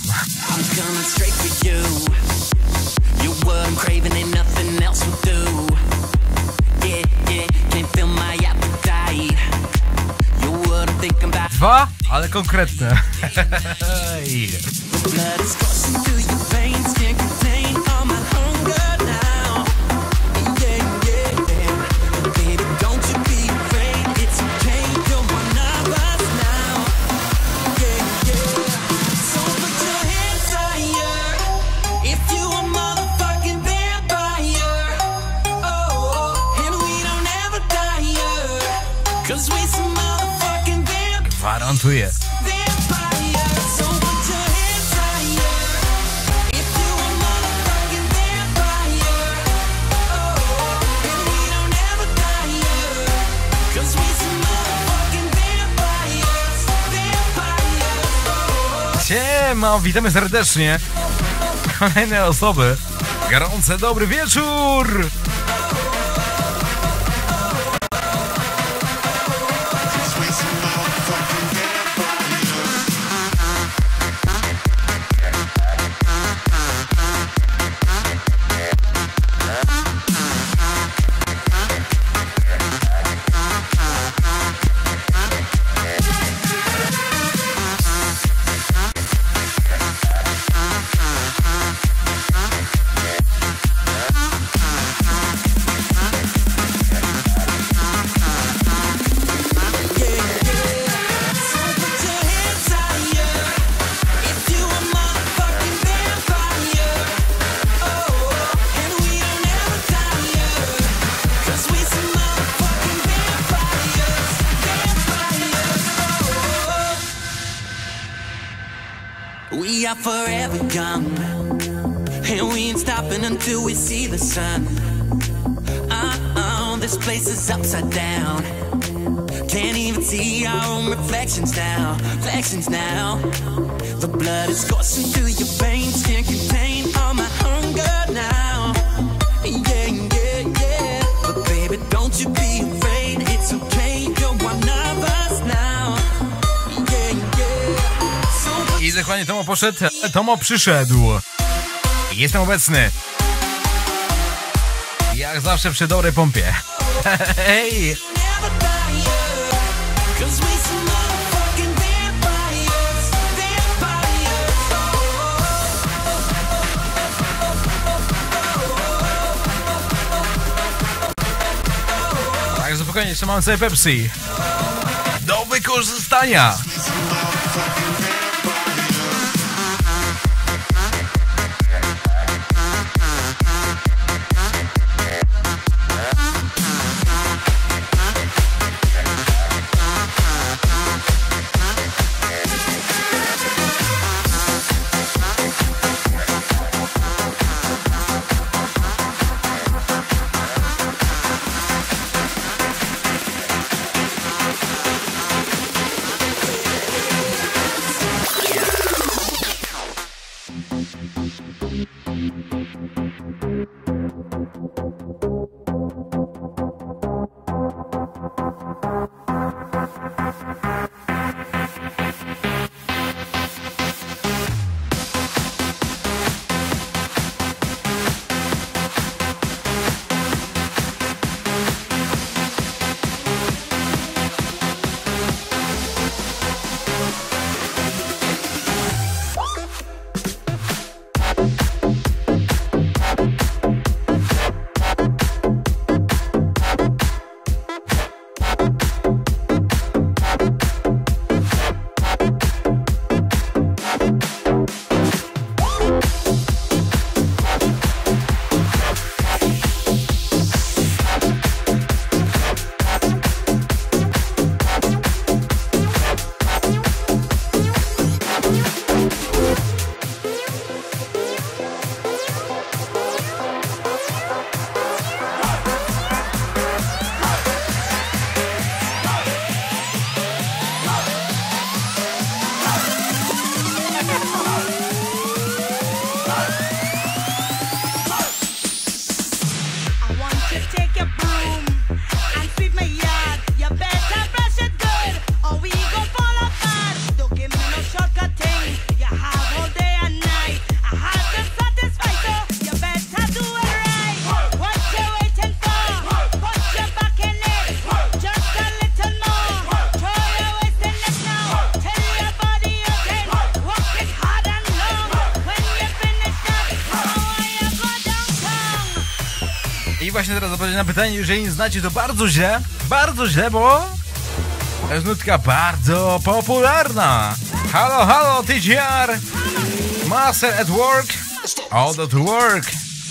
What I'm craving ain't nothing else will do. Yeah, yeah, can't feel my appetite. You're what I'm thinking about. Dwa, ale konkretne. Blood is coursing through your veins, can't contain all my hunger now. Yeah, yeah, yeah. Baby, don't you be afraid, it's okay, you're one of us now. Yeah, yeah. So put your hands higher if you are mother. Gwarantuję. Siema, witamy serdecznie. Kolejne osoby. Gorący dobry wieczór. We are forever young, and we ain't stopping until we see the sun. Uh-oh, this place is upside down. Can't even see our own reflections now, reflections now. The blood is coursing through your veins, can't contain all my hunger now. Yeah, yeah, yeah. But baby, don't you be afraid, it's okay, you're one of us now. Yeah, yeah. So I dokładnie Tomo poszedł, Tomo przyszedł. Jestem obecny. Jak zawsze przy dobrej pompie. Hej! Także spokojnie, jeszcze mam sobie Pepsi. Do wykorzystania! właśnie teraz odpowiedzieć na pytanie, jeżeli nie znacie, to bardzo źle, bardzo źle, bo to jest nutka bardzo popularna. Halo, halo, T G R, Master at Work, All That Work.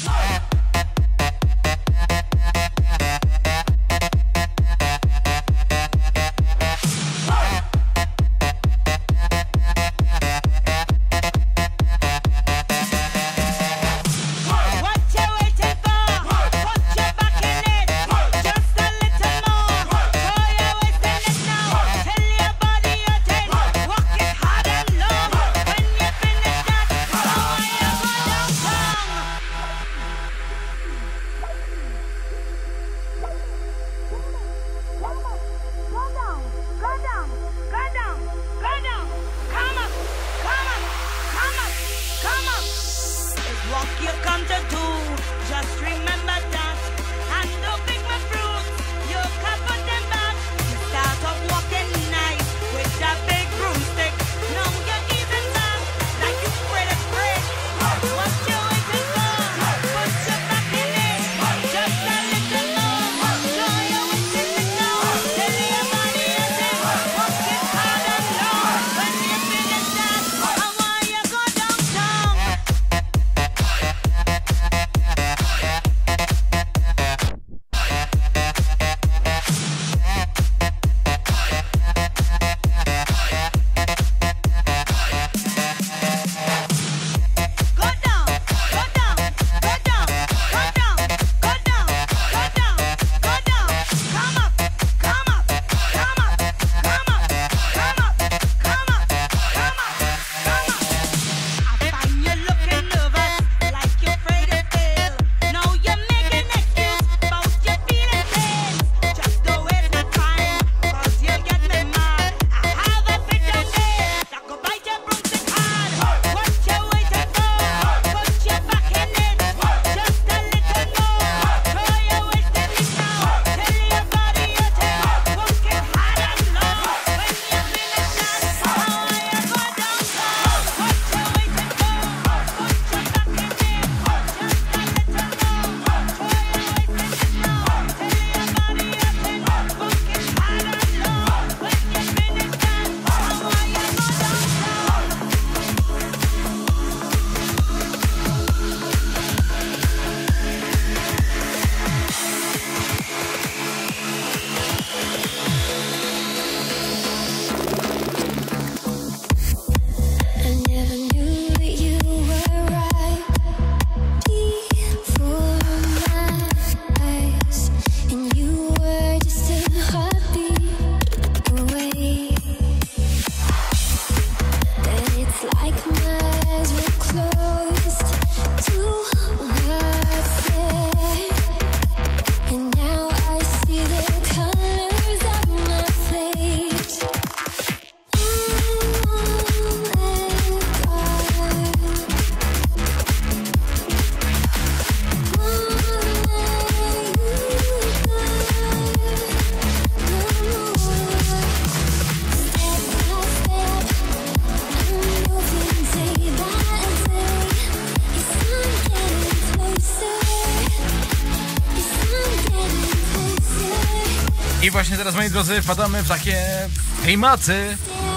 I właśnie teraz, moi drodzy, wpadamy w takie klimaty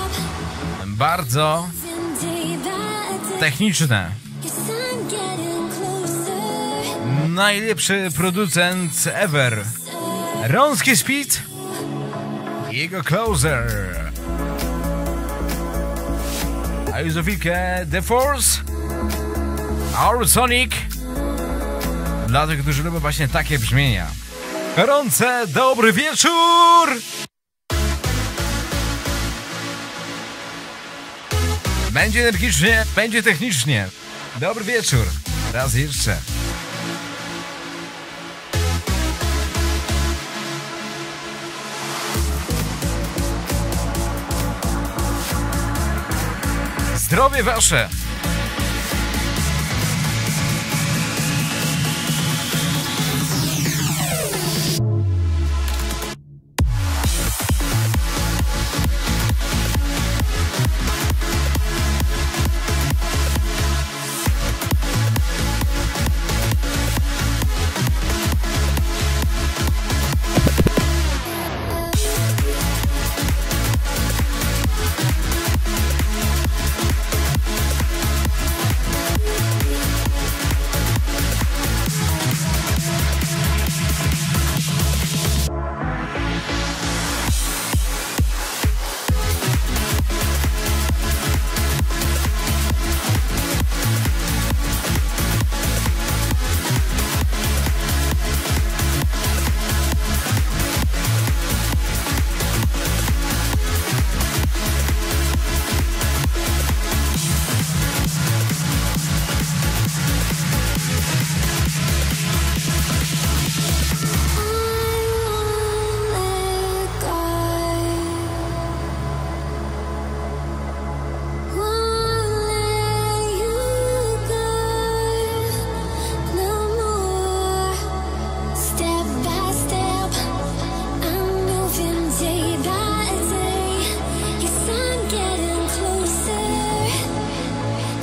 bardzo techniczne. Najlepszy producent ever, Ronski Speed i jego Closer. A już za chwilkę The Force, Our Sonic, dla tych, którzy lubią właśnie takie brzmienia. Gorące dobry wieczór! Będzie energicznie, będzie technicznie. Dobry wieczór. Raz jeszcze. Zdrowie wasze!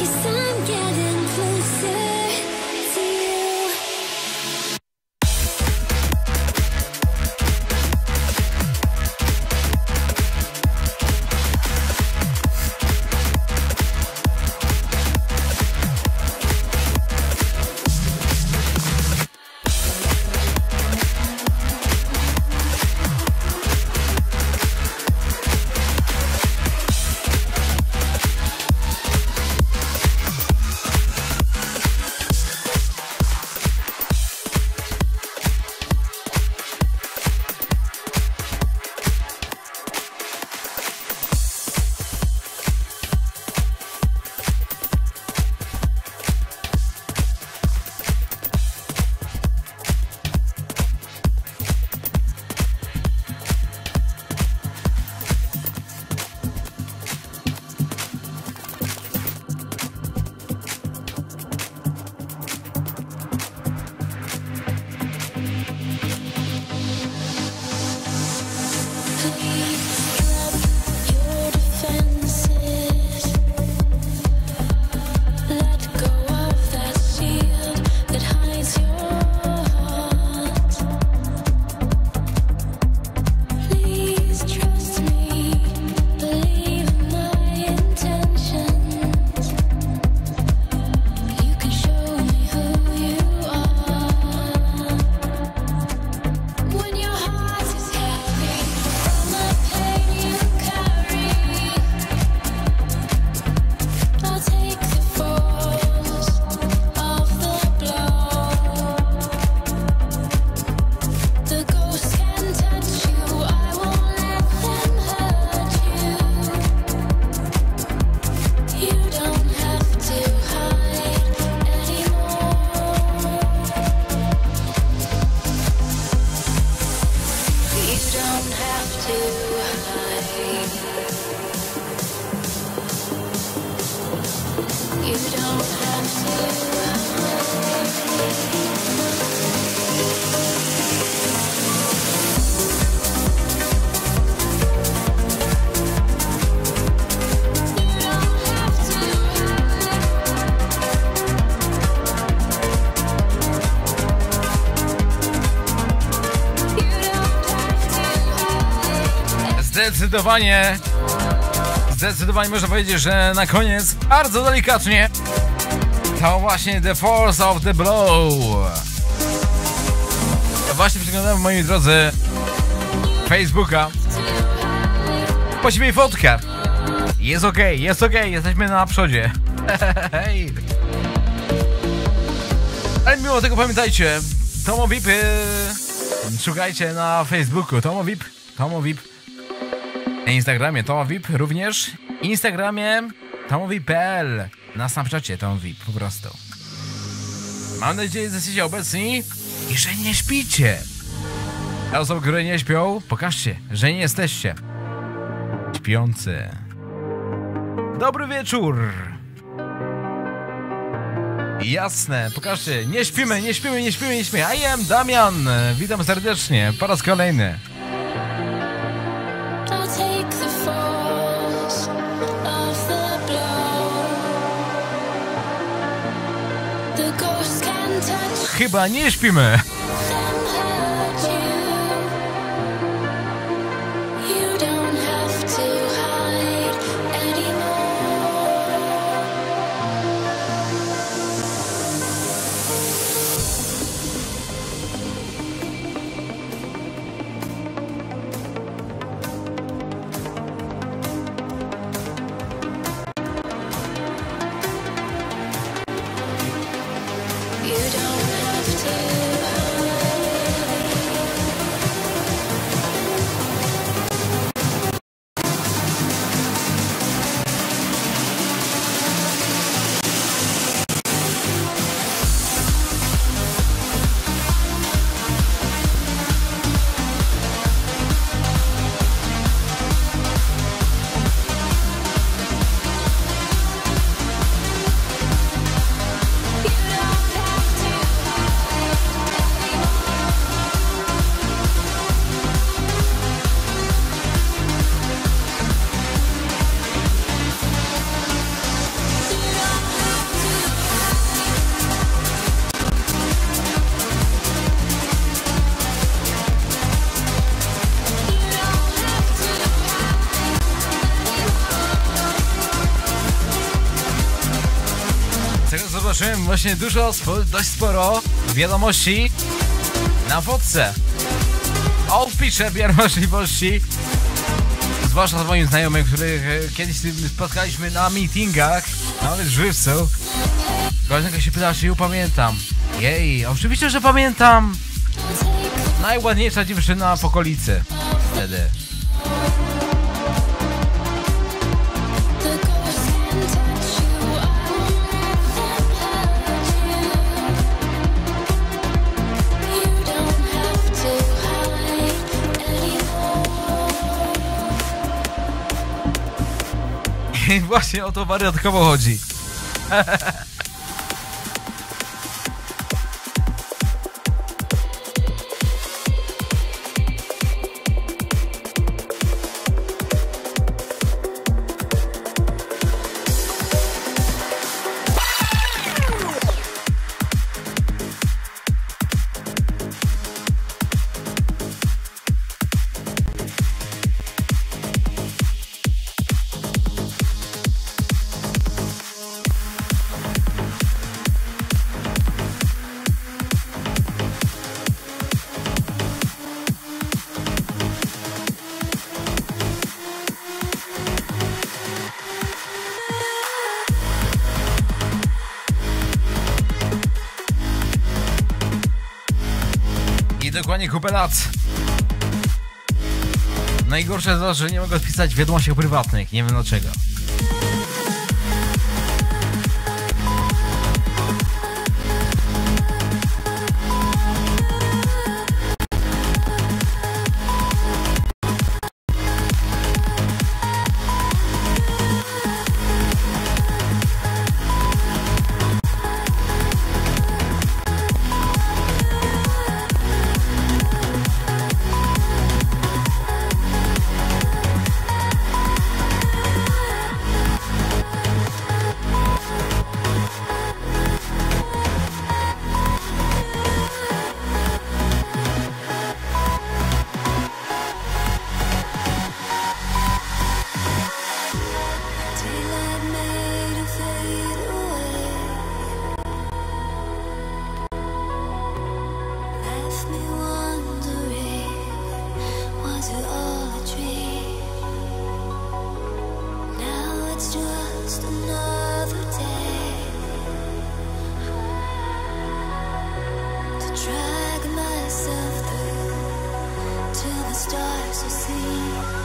Guess I'm getting closer to you. Zdecydowanie, zdecydowanie można powiedzieć, że na koniec, bardzo delikatnie, to właśnie The Force of the Blow. Właśnie przeglądałem, moi drodzy, Facebooka. Właściwie fotkę. Jest okej, okay, jest okej, okay, jesteśmy na przodzie. Hej. Ale mimo tego pamiętajcie, Tomo V I P, yy, szukajcie na Facebooku, Tomo V I P, Tomo V I P. Na Instagramie Tomo V I P również. Instagramie Tomo V I P kropka p l. Na Snapchacie Tomo V I P po prostu. Mam nadzieję, że jesteście obecni i że nie śpicie. A osoby, które nie śpią, pokażcie, że nie jesteście śpiący. Dobry wieczór. Jasne, pokażcie, nie śpimy, nie śpimy, nie śpimy, nie śpimy. I am Damian, witam serdecznie po raz kolejny. Chyba nie śpimy. You don't have to zobaczyłem właśnie dużo, spo, dość sporo wiadomości na wodce. Old Pitcher bierze możliwości, zwłaszcza z moim znajomym, których kiedyś spotkaliśmy na meetingach, nawet żywcą. Koleżanka się pytała, czy ją pamiętam. Jej, oczywiście, że pamiętam. Najładniejsza dziewczyna w okolicy wtedy. I właśnie o to wariatkowo chodzi. Dokładnie kupę lat. Najgorsze jest to, że nie mogę odpisać w wiadomościach prywatnych. Nie wiem dlaczego. Drag myself through till the stars are seen.